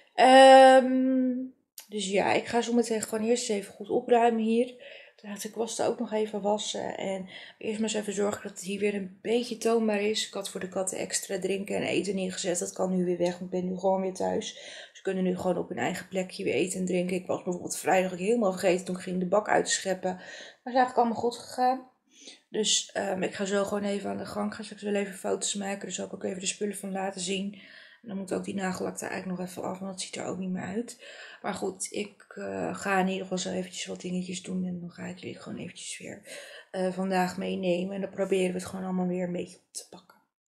Dus ja, ik ga zo meteen gewoon eerst even goed opruimen hier. Toen had ik kwasten ook nog even wassen. En eerst maar eens even zorgen dat het hier weer een beetje toonbaar is. Ik had voor de katten extra drinken en eten neergezet. Dat kan nu weer weg, want ik ben nu gewoon weer thuis. Ze kunnen nu gewoon op hun eigen plekje weer eten en drinken. Ik was bijvoorbeeld vrijdag helemaal vergeten toen ik ging de bak uit te scheppen. Maar het is eigenlijk allemaal goed gegaan. Dus ik ga zo gewoon even aan de gang. Ik ga straks wel even foto's maken. Dus zal ik ook even de spullen van laten zien. En dan moet ook die nagellak er eigenlijk nog even af. Want dat ziet er ook niet meer uit. Maar goed, ik ga in ieder geval zo eventjes wat dingetjes doen. En dan ga ik jullie gewoon eventjes weer vandaag meenemen. En dan proberen we het gewoon allemaal weer een beetje op te pakken.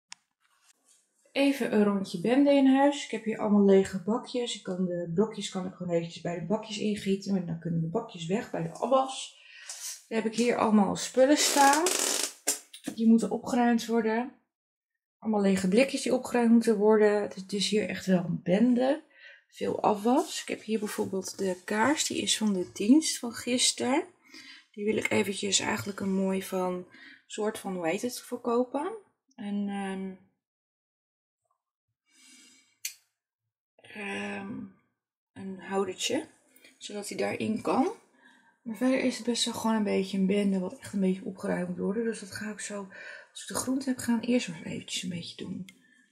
Even een rondje bende in huis. Ik heb hier allemaal lege bakjes. De blokjes kan ik gewoon eventjes bij de bakjes ingieten. En dan kunnen de bakjes weg bij de afwas. Dan heb ik hier allemaal spullen staan. Die moeten opgeruimd worden. Allemaal lege blikjes die opgeruimd moeten worden. Het is hier echt wel een bende. Veel afwas. Ik heb hier bijvoorbeeld de kaars. Die is van de dienst van gisteren. Die wil ik eventjes eigenlijk een mooi van soort van, hoe heet het, verkopen. En een houdertje. Zodat hij daarin kan. Maar verder is het best wel gewoon een beetje een bende wat echt een beetje opgeruimd moet worden. Dus dat ga ik zo, als ik de groente heb, gaan eerst maar eventjes een beetje doen.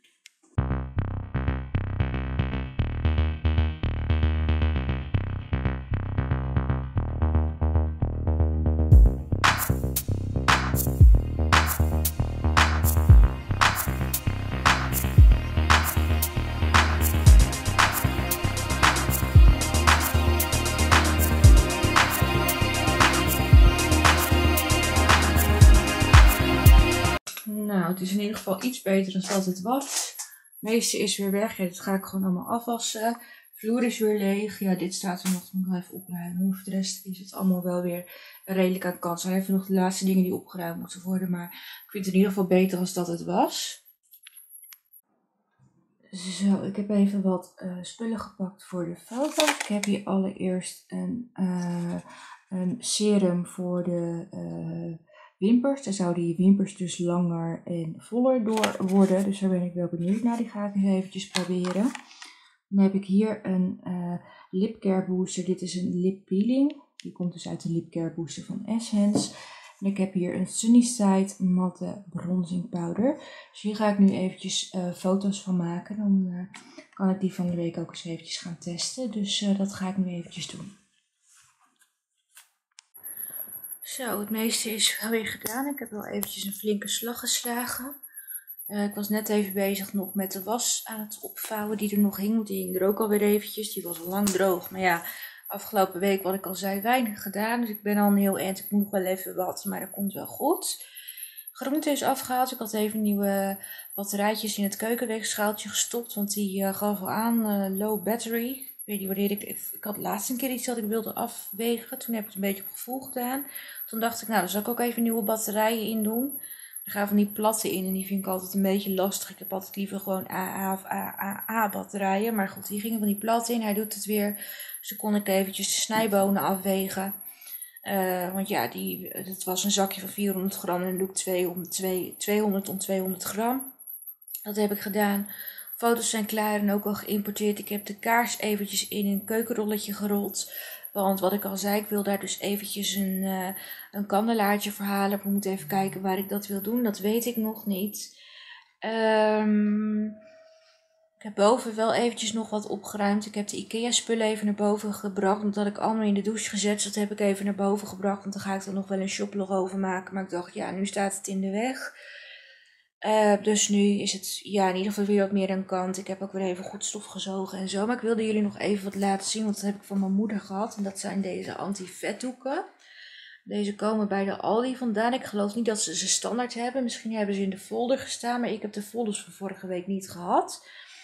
Nou, het is in ieder geval iets beter dan dat het was. Het meeste is weer weg. Ja, dit ga ik gewoon allemaal afwassen. Vloer is weer leeg. Ja, dit staat er nog. Dat moet ik nog even opruimen. Maar voor de rest is het allemaal wel weer redelijk aan kant. Er zijn even nog de laatste dingen die opgeruimd moeten worden. Maar ik vind het in ieder geval beter dan dat het was. Zo, ik heb even wat spullen gepakt voor de foto's. Ik heb hier allereerst een serum voor de wimpers. Dan zouden je wimpers dus langer en voller door worden. Dus daar ben ik wel benieuwd naar. Die ga ik eens eventjes proberen. Dan heb ik hier een lipcare booster. Dit is een lip peeling. Die komt dus uit de lipcare booster van Essence. En ik heb hier een Sunnyside matte bronzing powder. Dus hier ga ik nu eventjes foto's van maken. Dan kan ik die van de week ook eens eventjes gaan testen. Dus dat ga ik nu eventjes doen. Zo, het meeste is wel weer gedaan. Ik heb wel eventjes een flinke slag geslagen. Ik was net even bezig nog met de was aan het opvouwen die er nog hing. Want die hing er ook alweer eventjes. Die was al lang droog. Maar ja, afgelopen week, wat ik al zei, weinig gedaan. Dus ik ben al een heel eind. Ik moet nog wel even wat, maar dat komt wel goed. Groente is afgehaald. Ik had even nieuwe batterijtjes in het keukenweegschaaltje gestopt. Want die gaf al aan low battery. Ik weet niet wanneer ik had laatst een keer iets dat ik wilde afwegen. Toen heb ik het een beetje op gevoel gedaan. Toen dacht ik, nou, dan zal ik ook even nieuwe batterijen in doen. Er gaan van die platte in en die vind ik altijd een beetje lastig. Ik heb altijd liever gewoon AA of AAA batterijen. Maar goed, die gingen van die platte in. Hij doet het weer. Dus dan kon ik eventjes de snijbonen afwegen. Want ja, dat was een zakje van 400 gram en dan doe ik 200 om 200 gram. Dat heb ik gedaan. Foto's zijn klaar en ook al geïmporteerd. Ik heb de kaars eventjes in een keukenrolletje gerold. Want wat ik al zei, ik wil daar dus eventjes een kandelaartje voor halen. Maar ik moet even kijken waar ik dat wil doen. Dat weet ik nog niet. Ik heb boven wel eventjes nog wat opgeruimd. Ik heb de IKEA spullen even naar boven gebracht. Omdat ik allemaal in de douche gezet. Dus dat heb ik even naar boven gebracht. Want dan ga ik er nog wel een shoplog over maken. Maar ik dacht, ja, nu staat het in de weg. Dus nu is het ja, in ieder geval weer wat meer aan kant. Ik heb ook weer even goed stof gezogen en zo. Maar ik wilde jullie nog even wat laten zien. Want dat heb ik van mijn moeder gehad. En dat zijn deze anti-vetdoeken. Deze komen bij de Aldi vandaan. Ik geloof niet dat ze standaard hebben. Misschien hebben ze in de folder gestaan. Maar ik heb de folders van vorige week niet gehad.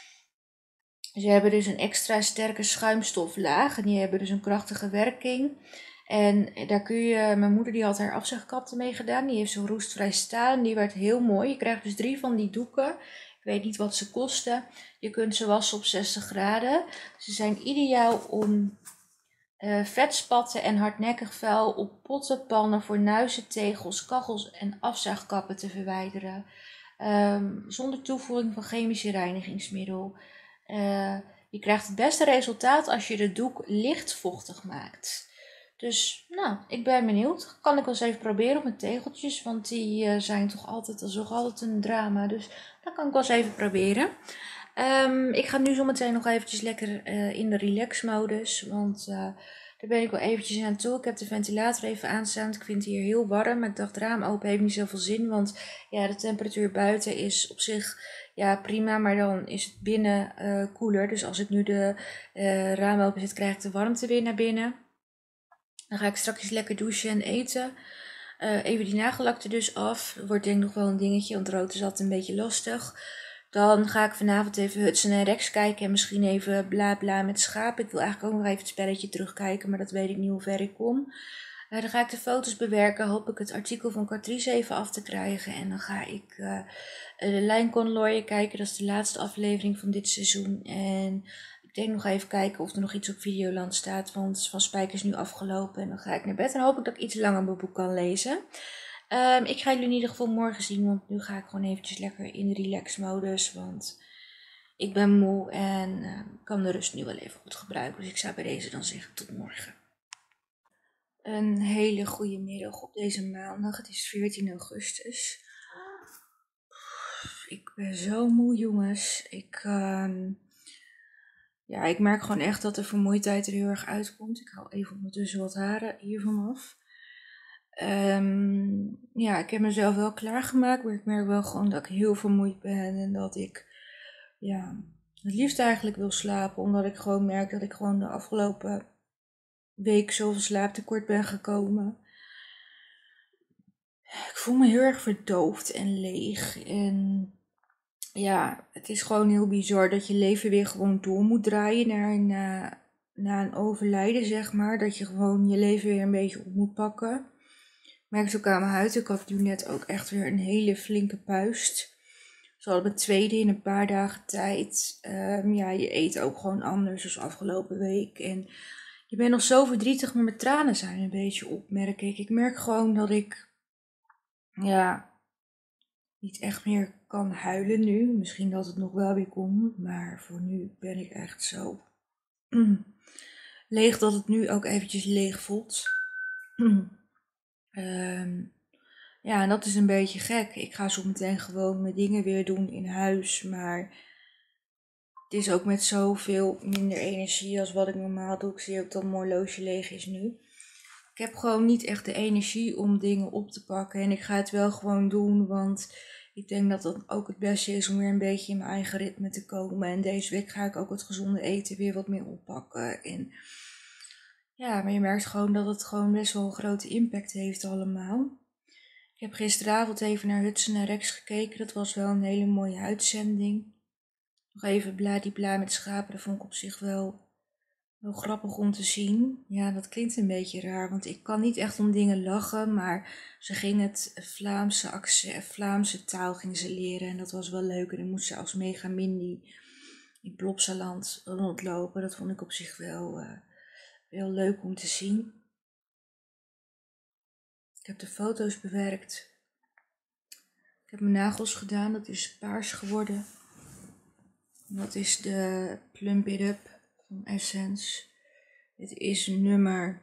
Ze hebben dus een extra sterke schuimstoflaag. En die hebben dus een krachtige werking. En daar kun je, mijn moeder die had haar afzuigkap mee gedaan. Die heeft zo roestvrij staal. Die werd heel mooi. Je krijgt dus 3 van die doeken. Ik weet niet wat ze kosten. Je kunt ze wassen op 60 graden. Ze zijn ideaal om vetspatten en hardnekkig vuil op potten, pannen, fornuizen, tegels, kachels en afzuigkappen te verwijderen. Zonder toevoeging van chemische reinigingsmiddel. Je krijgt het beste resultaat als je de doek licht vochtig maakt. Dus, nou, ik ben benieuwd. Kan ik wel eens even proberen met tegeltjes, want die zijn toch altijd, dat is toch altijd een drama. Dus dat kan ik wel eens even proberen. Ik ga nu zometeen nog eventjes lekker in de relax-modus, want daar ben ik wel eventjes aan toe. Ik heb de ventilator even aanstaan, ik vind het hier heel warm. Maar ik dacht, raam open heeft niet zoveel zin, want ja, de temperatuur buiten is op zich ja, prima, maar dan is het binnen koeler. Dus als ik nu de raam open zet, krijg ik de warmte weer naar binnen. Dan ga ik straks lekker douchen en eten. Even die nagellak er dus af. Dat wordt denk ik nog wel een dingetje, want rood is altijd een beetje lastig. Dan ga ik vanavond even Hudson en Rex kijken en misschien even bla bla met schapen. Ik wil eigenlijk ook nog even het spelletje terugkijken, maar dat weet ik niet hoe ver ik kom. Dan ga ik de foto's bewerken, hoop ik het artikel van Catrice even af te krijgen. En dan ga ik de Lijn Conlooien kijken, dat is de laatste aflevering van dit seizoen. En ik denk nog even kijken of er nog iets op Videoland staat, want Van Spijk is nu afgelopen. En dan ga ik naar bed en hoop ik dat ik iets langer mijn boek kan lezen. Ik ga jullie in ieder geval morgen zien, want nu ga ik gewoon eventjes lekker in de relax-modus. Want ik ben moe en kan de rust nu wel even goed gebruiken. Dus ik zou bij deze dan zeggen tot morgen. Een hele goede middag op deze maandag. Het is 14 augustus. Ik ben zo moe, jongens. Ik merk gewoon echt dat de vermoeidheid er heel erg uitkomt. Ik haal even ondertussen wat haren hiervan af. Ik heb mezelf wel klaargemaakt, maar ik merk wel gewoon dat ik heel vermoeid ben en dat ik het liefst eigenlijk wil slapen, omdat ik gewoon merk dat ik gewoon de afgelopen week zoveel slaaptekort ben gekomen. Ik voel me heel erg verdoofd en leeg en ja, het is gewoon heel bizar dat je leven weer gewoon door moet draaien na een overlijden, zeg maar. Dat je gewoon je leven weer een beetje op moet pakken. Ik merk het ook aan mijn huid. Ik had nu net ook echt weer een hele flinke puist. Zo had mijn tweede in een paar dagen tijd. Je eet ook gewoon anders dan afgelopen week. En je bent nog zo verdrietig, maar mijn tranen zijn een beetje op, merk ik. Ik merk gewoon dat ik niet echt meer kan huilen nu. Misschien dat het nog wel weer komt, maar voor nu ben ik echt zo leeg dat het nu ook eventjes leeg voelt. En dat is een beetje gek. Ik ga zo meteen gewoon mijn dingen weer doen in huis, maar het is ook met zoveel minder energie als wat ik normaal doe. Ik zie ook dat mijn horloge leeg is nu. Ik heb gewoon niet echt de energie om dingen op te pakken en ik ga het wel gewoon doen, want ik denk dat dat ook het beste is om weer een beetje in mijn eigen ritme te komen. En deze week ga ik ook het gezonde eten weer wat meer oppakken. En maar je merkt gewoon dat het gewoon best wel een grote impact heeft allemaal. Ik heb gisteravond even naar Hudson en Rex gekeken. Dat was wel een hele mooie uitzending. Nog even bladibla met schapen, dat vond ik op zich wel Heel grappig om te zien. Ja, dat klinkt een beetje raar, want ik kan niet echt om dingen lachen, maar ze ging het Vlaamse taal ging ze leren en dat was wel leuk. En dan moest ze als mega Mindy in Plopsaland rondlopen. Dat vond ik op zich wel leuk om te zien. Ik heb de foto's bewerkt. Ik heb mijn nagels gedaan, dat is paars geworden. Dat is de Plump It Up van Essence. Dit is nummer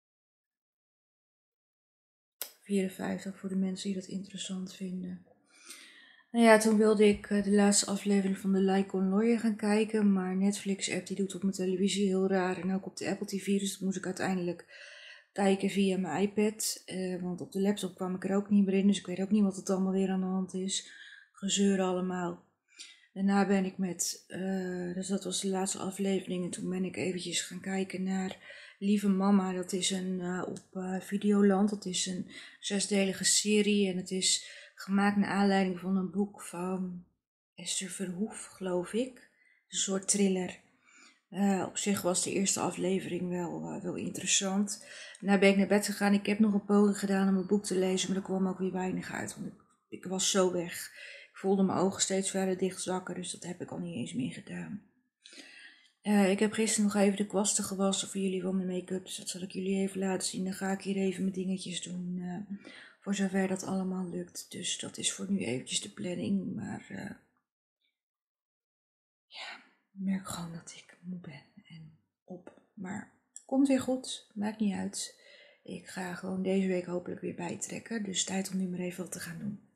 54 voor de mensen die dat interessant vinden. Nou ja, toen wilde ik de laatste aflevering van de Lycon Lawyer gaan kijken. Maar Netflix-app die doet op mijn televisie heel raar. En ook op de Apple TV. Dus dat moest ik uiteindelijk kijken via mijn iPad. Want op de laptop kwam ik er ook niet meer in. Dus ik weet ook niet wat het allemaal weer aan de hand is. Gezeur allemaal. Daarna ben ik dus dat was de laatste aflevering. En toen ben ik eventjes gaan kijken naar Lieve Mama. Dat is op Videoland. Dat is een 6-delige serie. En het is gemaakt naar aanleiding van een boek van Esther Verhoef, geloof ik. Een soort thriller. Op zich was de eerste aflevering wel interessant. Daarna ben ik naar bed gegaan. Ik heb nog een poging gedaan om een boek te lezen. Maar er kwam ook weer weinig uit. Want ik was zo weg. Ik voelde mijn ogen steeds verder dichtzakken, dus dat heb ik al niet eens meer gedaan. Ik heb gisteren nog even de kwasten gewassen voor jullie van de make-up, dus dat zal ik jullie even laten zien. Dan ga ik hier even mijn dingetjes doen, voor zover dat allemaal lukt. Dus dat is voor nu eventjes de planning, maar ja, ik merk gewoon dat ik moe ben en op. Maar het komt weer goed, maakt niet uit. Ik ga gewoon deze week hopelijk weer bijtrekken, dus tijd om nu maar even wat te gaan doen.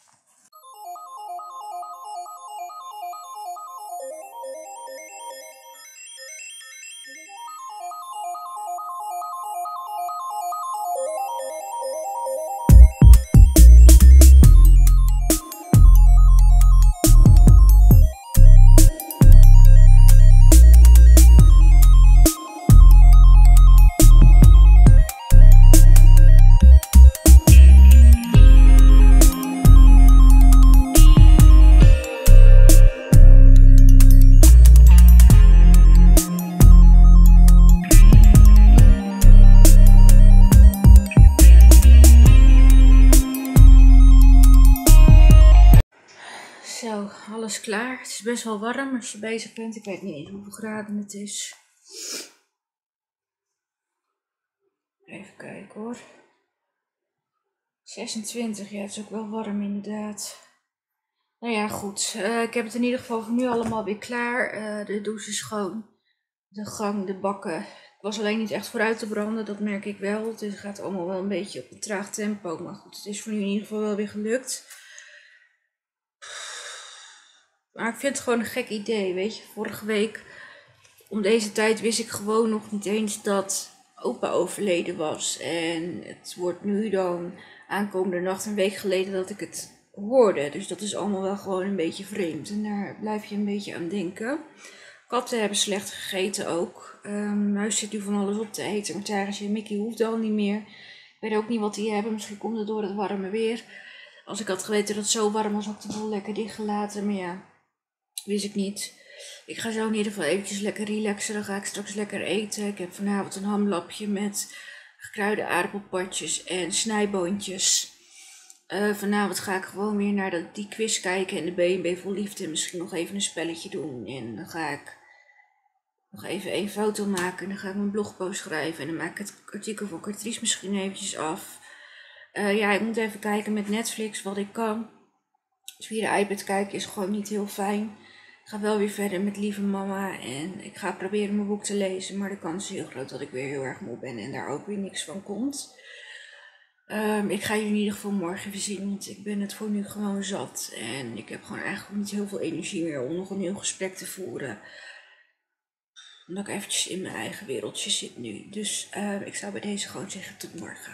Zo, alles klaar. Het is best wel warm als je bezig bent. Ik weet niet eens hoeveel graden het is. Even kijken hoor. 26, ja, het is ook wel warm inderdaad. Nou ja, goed. Ik heb het in ieder geval voor nu allemaal weer klaar. De douche is schoon. De gang, de bakken. Ik was alleen niet echt vooruit te branden, dat merk ik wel. Het gaat allemaal wel een beetje op een traag tempo. Maar goed, het is voor nu in ieder geval wel weer gelukt. Maar ik vind het gewoon een gek idee, weet je. Vorige week, om deze tijd, wist ik gewoon nog niet eens dat opa overleden was. En het wordt nu dan aankomende nacht, een week geleden, dat ik het hoorde. Dus dat is allemaal wel gewoon een beetje vreemd. En daar blijf je een beetje aan denken. Katten hebben slecht gegeten ook. Muis zit nu van alles op te eten. Maar Tharis en Mickey hoeft al niet meer. Ik weet ook niet wat die hebben. Misschien komt het door het warme weer. Als ik had geweten dat het zo warm was, had ik de boel lekker dichtgelaten. Maar ja, wist ik niet. Ik ga zo in ieder geval eventjes lekker relaxen. Dan ga ik straks lekker eten. Ik heb vanavond een hamlapje met gekruide aardappelpatjes en snijboontjes. Vanavond ga ik gewoon weer naar die quiz kijken en de B&B Vol Liefde. En misschien nog even een spelletje doen. En dan ga ik nog even een foto maken. En dan ga ik mijn blogpost schrijven. En dan maak ik het artikel van Catrice misschien eventjes af. Ja, ik moet even kijken met Netflix wat ik kan. Dus via de iPad kijken is gewoon niet heel fijn. Ik ga wel weer verder met Lieve Mama. En ik ga proberen mijn boek te lezen. Maar de kans is heel groot dat ik weer heel erg moe ben. En daar ook weer niks van komt. Ik ga jullie in ieder geval morgen even zien. Want ik ben het voor nu gewoon zat. En ik heb gewoon eigenlijk niet heel veel energie meer om nog een nieuw gesprek te voeren. Omdat ik eventjes in mijn eigen wereldje zit nu. Dus ik zou bij deze gewoon zeggen tot morgen.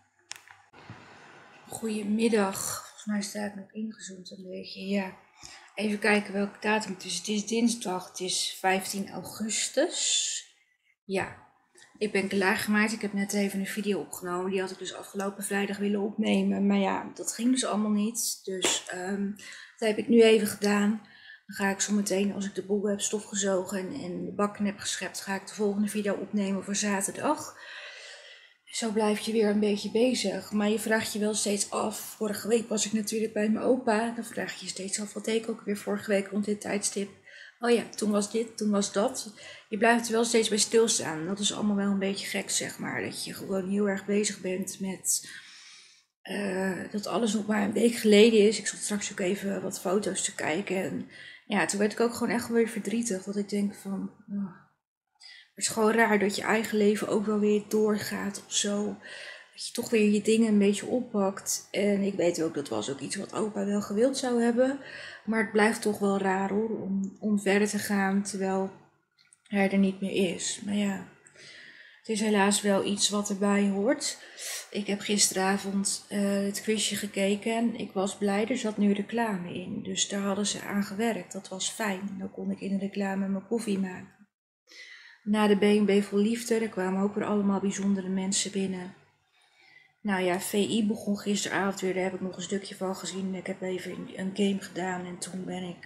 Goedemiddag. Volgens mij sta ik nog ingezoomd een beetje. Ja. Even kijken welke datum het is. Het is dinsdag. Het is 15 augustus. Ja. Ik ben klaargemaakt. Ik heb net even een video opgenomen. Die had ik dus afgelopen vrijdag willen opnemen. Maar ja, dat ging dus allemaal niet. Dus dat heb ik nu even gedaan. Dan Dan ga ik zo meteen, als ik de boel heb stofgezogen en de bakken heb geschept, ga ik de volgende video opnemen voor zaterdag. Zo blijf je weer een beetje bezig. Maar je vraagt je wel steeds af. Vorige week was ik natuurlijk bij mijn opa. Dan vraag je je steeds af, wat deed ik ook weer vorige week rond dit tijdstip? Oh ja, toen was dit, toen was dat. Je blijft er wel steeds bij stilstaan. Dat is allemaal wel een beetje gek, zeg maar. Dat je gewoon heel erg bezig bent met dat alles nog maar een week geleden is. Ik zat straks ook even wat foto's te kijken. En ja, toen werd ik ook gewoon echt weer verdrietig. Dat ik denk van, het is gewoon raar dat je eigen leven ook wel weer doorgaat of zo. Dat je toch weer je dingen een beetje oppakt. En ik weet ook, dat was ook iets wat opa wel gewild zou hebben. Maar het blijft toch wel raar hoor, om verder te gaan terwijl hij er niet meer is. Maar ja, het is helaas wel iets wat erbij hoort. Ik heb gisteravond het quizje gekeken en ik was blij, er zat nu reclame in. Dus daar hadden ze aan gewerkt, dat was fijn. Dan kon ik in de reclame mijn koffie maken. Na de B&B Vol Liefde, er kwamen ook weer allemaal bijzondere mensen binnen. Nou ja, VI begon gisteravond weer, daar heb ik nog een stukje van gezien. Ik heb even een game gedaan en toen ben ik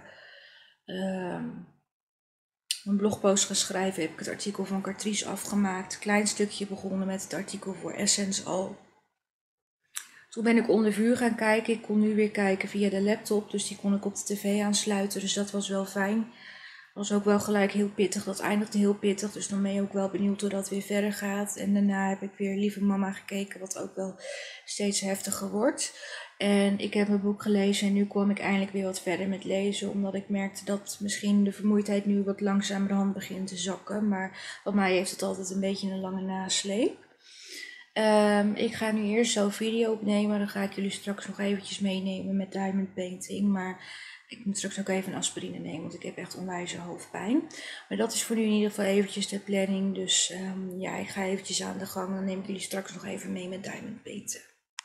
een blogpost geschreven. Heb ik het artikel van Cartrice afgemaakt. Klein stukje begonnen met het artikel voor Essence al. Toen ben ik onder vuur gaan kijken. Ik kon nu weer kijken via de laptop, dus die kon ik op de tv aansluiten. Dus dat was wel fijn. Was ook wel gelijk heel pittig. Dat eindigde heel pittig. Dus dan ben je ook wel benieuwd hoe dat weer verder gaat. En daarna heb ik weer Lieve Mama gekeken. Wat ook wel steeds heftiger wordt. En ik heb mijn boek gelezen. En nu kwam ik eindelijk weer wat verder met lezen. Omdat ik merkte dat misschien de vermoeidheid nu wat langzamerhand begint te zakken. Maar bij mij heeft het altijd een beetje een lange nasleep. Ik ga nu eerst zo video opnemen. Dan ga ik jullie straks nog eventjes meenemen met diamond painting. Maar ik moet straks ook even een aspirine nemen, want ik heb echt onwijze hoofdpijn. Maar dat is voor nu in ieder geval eventjes de planning. Dus ja, ik ga eventjes aan de gang. Dan neem ik jullie straks nog even mee met diamond painten.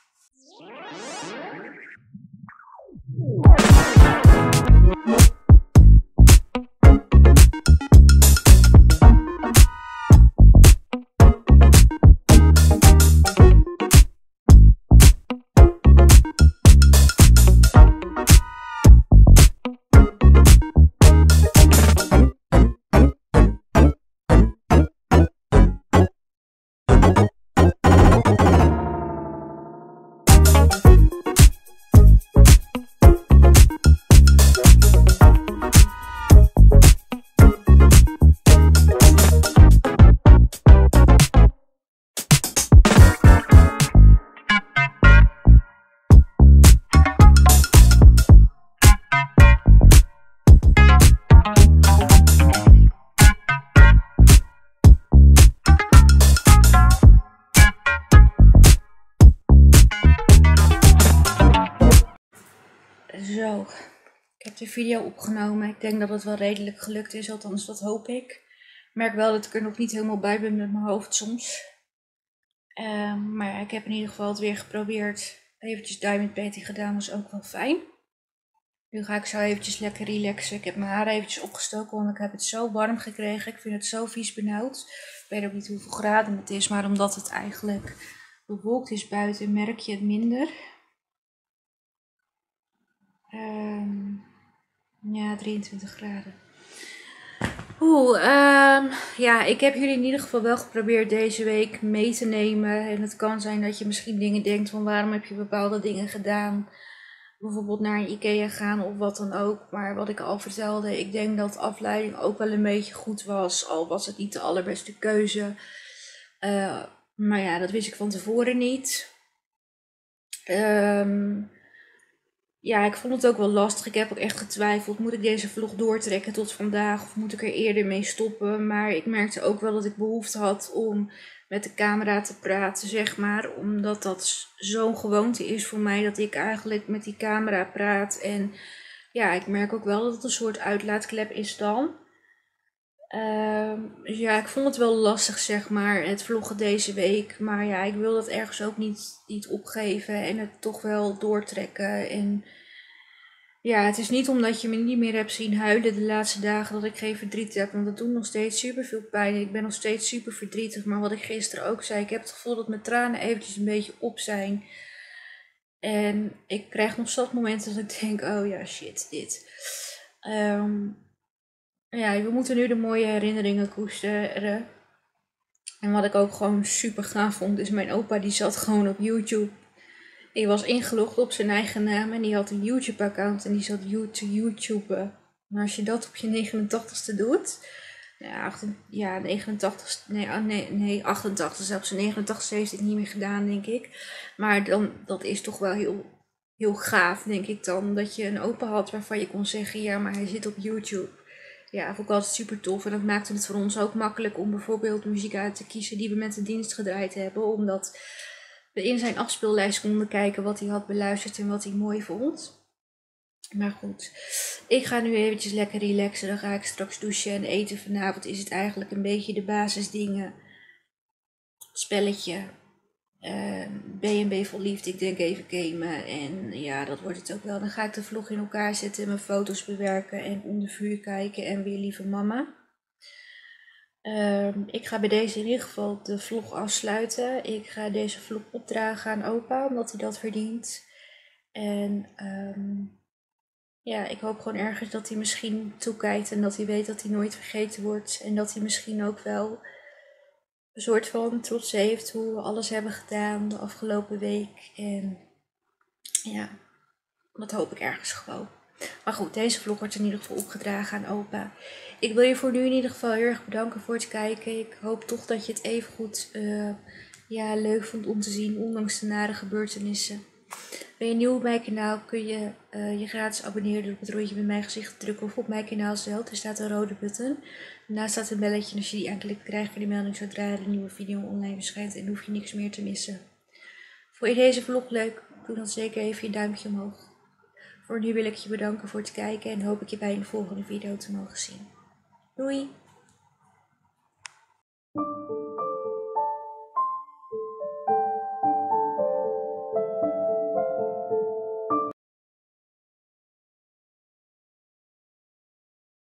Zo, ik heb de video opgenomen. Ik denk dat het wel redelijk gelukt is, althans dat hoop ik. Ik merk wel dat ik er nog niet helemaal bij ben met mijn hoofd soms. Maar ja, ik heb in ieder geval het weer geprobeerd. Eventjes diamond painting gedaan, was ook wel fijn. Nu ga ik zo eventjes lekker relaxen. Ik heb mijn haar eventjes opgestoken, want ik heb het zo warm gekregen. Ik vind het zo vies benauwd. Ik weet ook niet hoeveel graden het is, maar omdat het eigenlijk bewolkt is buiten, merk je het minder. Ja, 23 graden. Ja, ik heb jullie in ieder geval wel geprobeerd deze week mee te nemen. En het kan zijn dat je misschien dingen denkt van waarom heb je bepaalde dingen gedaan. Bijvoorbeeld naar een IKEA gaan of wat dan ook. Maar wat ik al vertelde, ik denk dat afleiding ook wel een beetje goed was. Al was het niet de allerbeste keuze. Maar ja, dat wist ik van tevoren niet. Ja, ik vond het ook wel lastig. Ik heb ook echt getwijfeld. Moet ik deze vlog doortrekken tot vandaag of moet ik er eerder mee stoppen? Maar ik merkte ook wel dat ik behoefte had om met de camera te praten, zeg maar. Omdat dat zo'n gewoonte is voor mij dat ik eigenlijk met die camera praat. En ja, ik merk ook wel dat het een soort uitlaatklep is dan. Dus ja, ik vond het wel lastig, zeg maar, het vloggen deze week. Maar ja, ik wil dat ergens ook niet opgeven en het toch wel doortrekken. En ja, het is niet omdat je me niet meer hebt zien huilen de laatste dagen dat ik geen verdriet heb. Want dat doet nog steeds super veel pijn. Ik ben nog steeds super verdrietig. Maar wat ik gisteren ook zei, ik heb het gevoel dat mijn tranen eventjes een beetje op zijn. En ik krijg nog zat momenten dat ik denk, oh ja, shit, dit. Ja, we moeten nu de mooie herinneringen koesteren. En wat ik ook gewoon super gaaf vond, is mijn opa die zat gewoon op YouTube. Die was ingelogd op zijn eigen naam en die had een YouTube-account en die zat te YouTuben. Maar als je dat op je 89ste doet, ja, 89, nee, 88, zelfs zijn 89 heeft het niet meer gedaan, denk ik. Maar dan, dat is toch wel heel gaaf, denk ik dan, dat je een opa had waarvan je kon zeggen, ja, maar hij zit op YouTube. Ja, vond ik altijd super tof. En dat maakte het voor ons ook makkelijk om bijvoorbeeld muziek uit te kiezen die we met de dienst gedraaid hebben. Omdat we in zijn afspeellijst konden kijken wat hij had beluisterd en wat hij mooi vond. Maar goed, ik ga nu eventjes lekker relaxen. Dan ga ik straks douchen en eten. Vanavond is het eigenlijk een beetje de basisdingen. Spelletje. B&B vol liefde. Ik denk even gamen. En ja, dat wordt het ook wel. Dan ga ik de vlog in elkaar zetten. Mijn foto's bewerken. En onder vuur kijken. En weer lieve mama. Ik ga bij deze in ieder geval de vlog afsluiten. Ik ga deze vlog opdragen aan opa. Omdat hij dat verdient. En ja, ik hoop gewoon ergens dat hij misschien toekijkt en dat hij weet dat hij nooit vergeten wordt. En dat hij misschien ook wel een soort van trots heeft hoe we alles hebben gedaan de afgelopen week. En ja, dat hoop ik ergens gewoon. Maar goed, deze vlog wordt in ieder geval opgedragen aan opa. Ik wil je voor nu in ieder geval heel erg bedanken voor het kijken. Ik hoop toch dat je het even goed leuk vond om te zien, ondanks de nare gebeurtenissen. Ben je nieuw op mijn kanaal, kun je je gratis abonneren door op het rondje met mijn gezicht te drukken of op mijn kanaal zelf. Er staat een rode button. Daarnaast staat een belletje en als je die aanklikt krijg je de melding zodra er een nieuwe video online verschijnt en hoef je niks meer te missen. Vond je deze vlog leuk? Doe dan zeker even je duimpje omhoog. Voor nu wil ik je bedanken voor het kijken en hoop ik je bij een volgende video te mogen zien. Doei!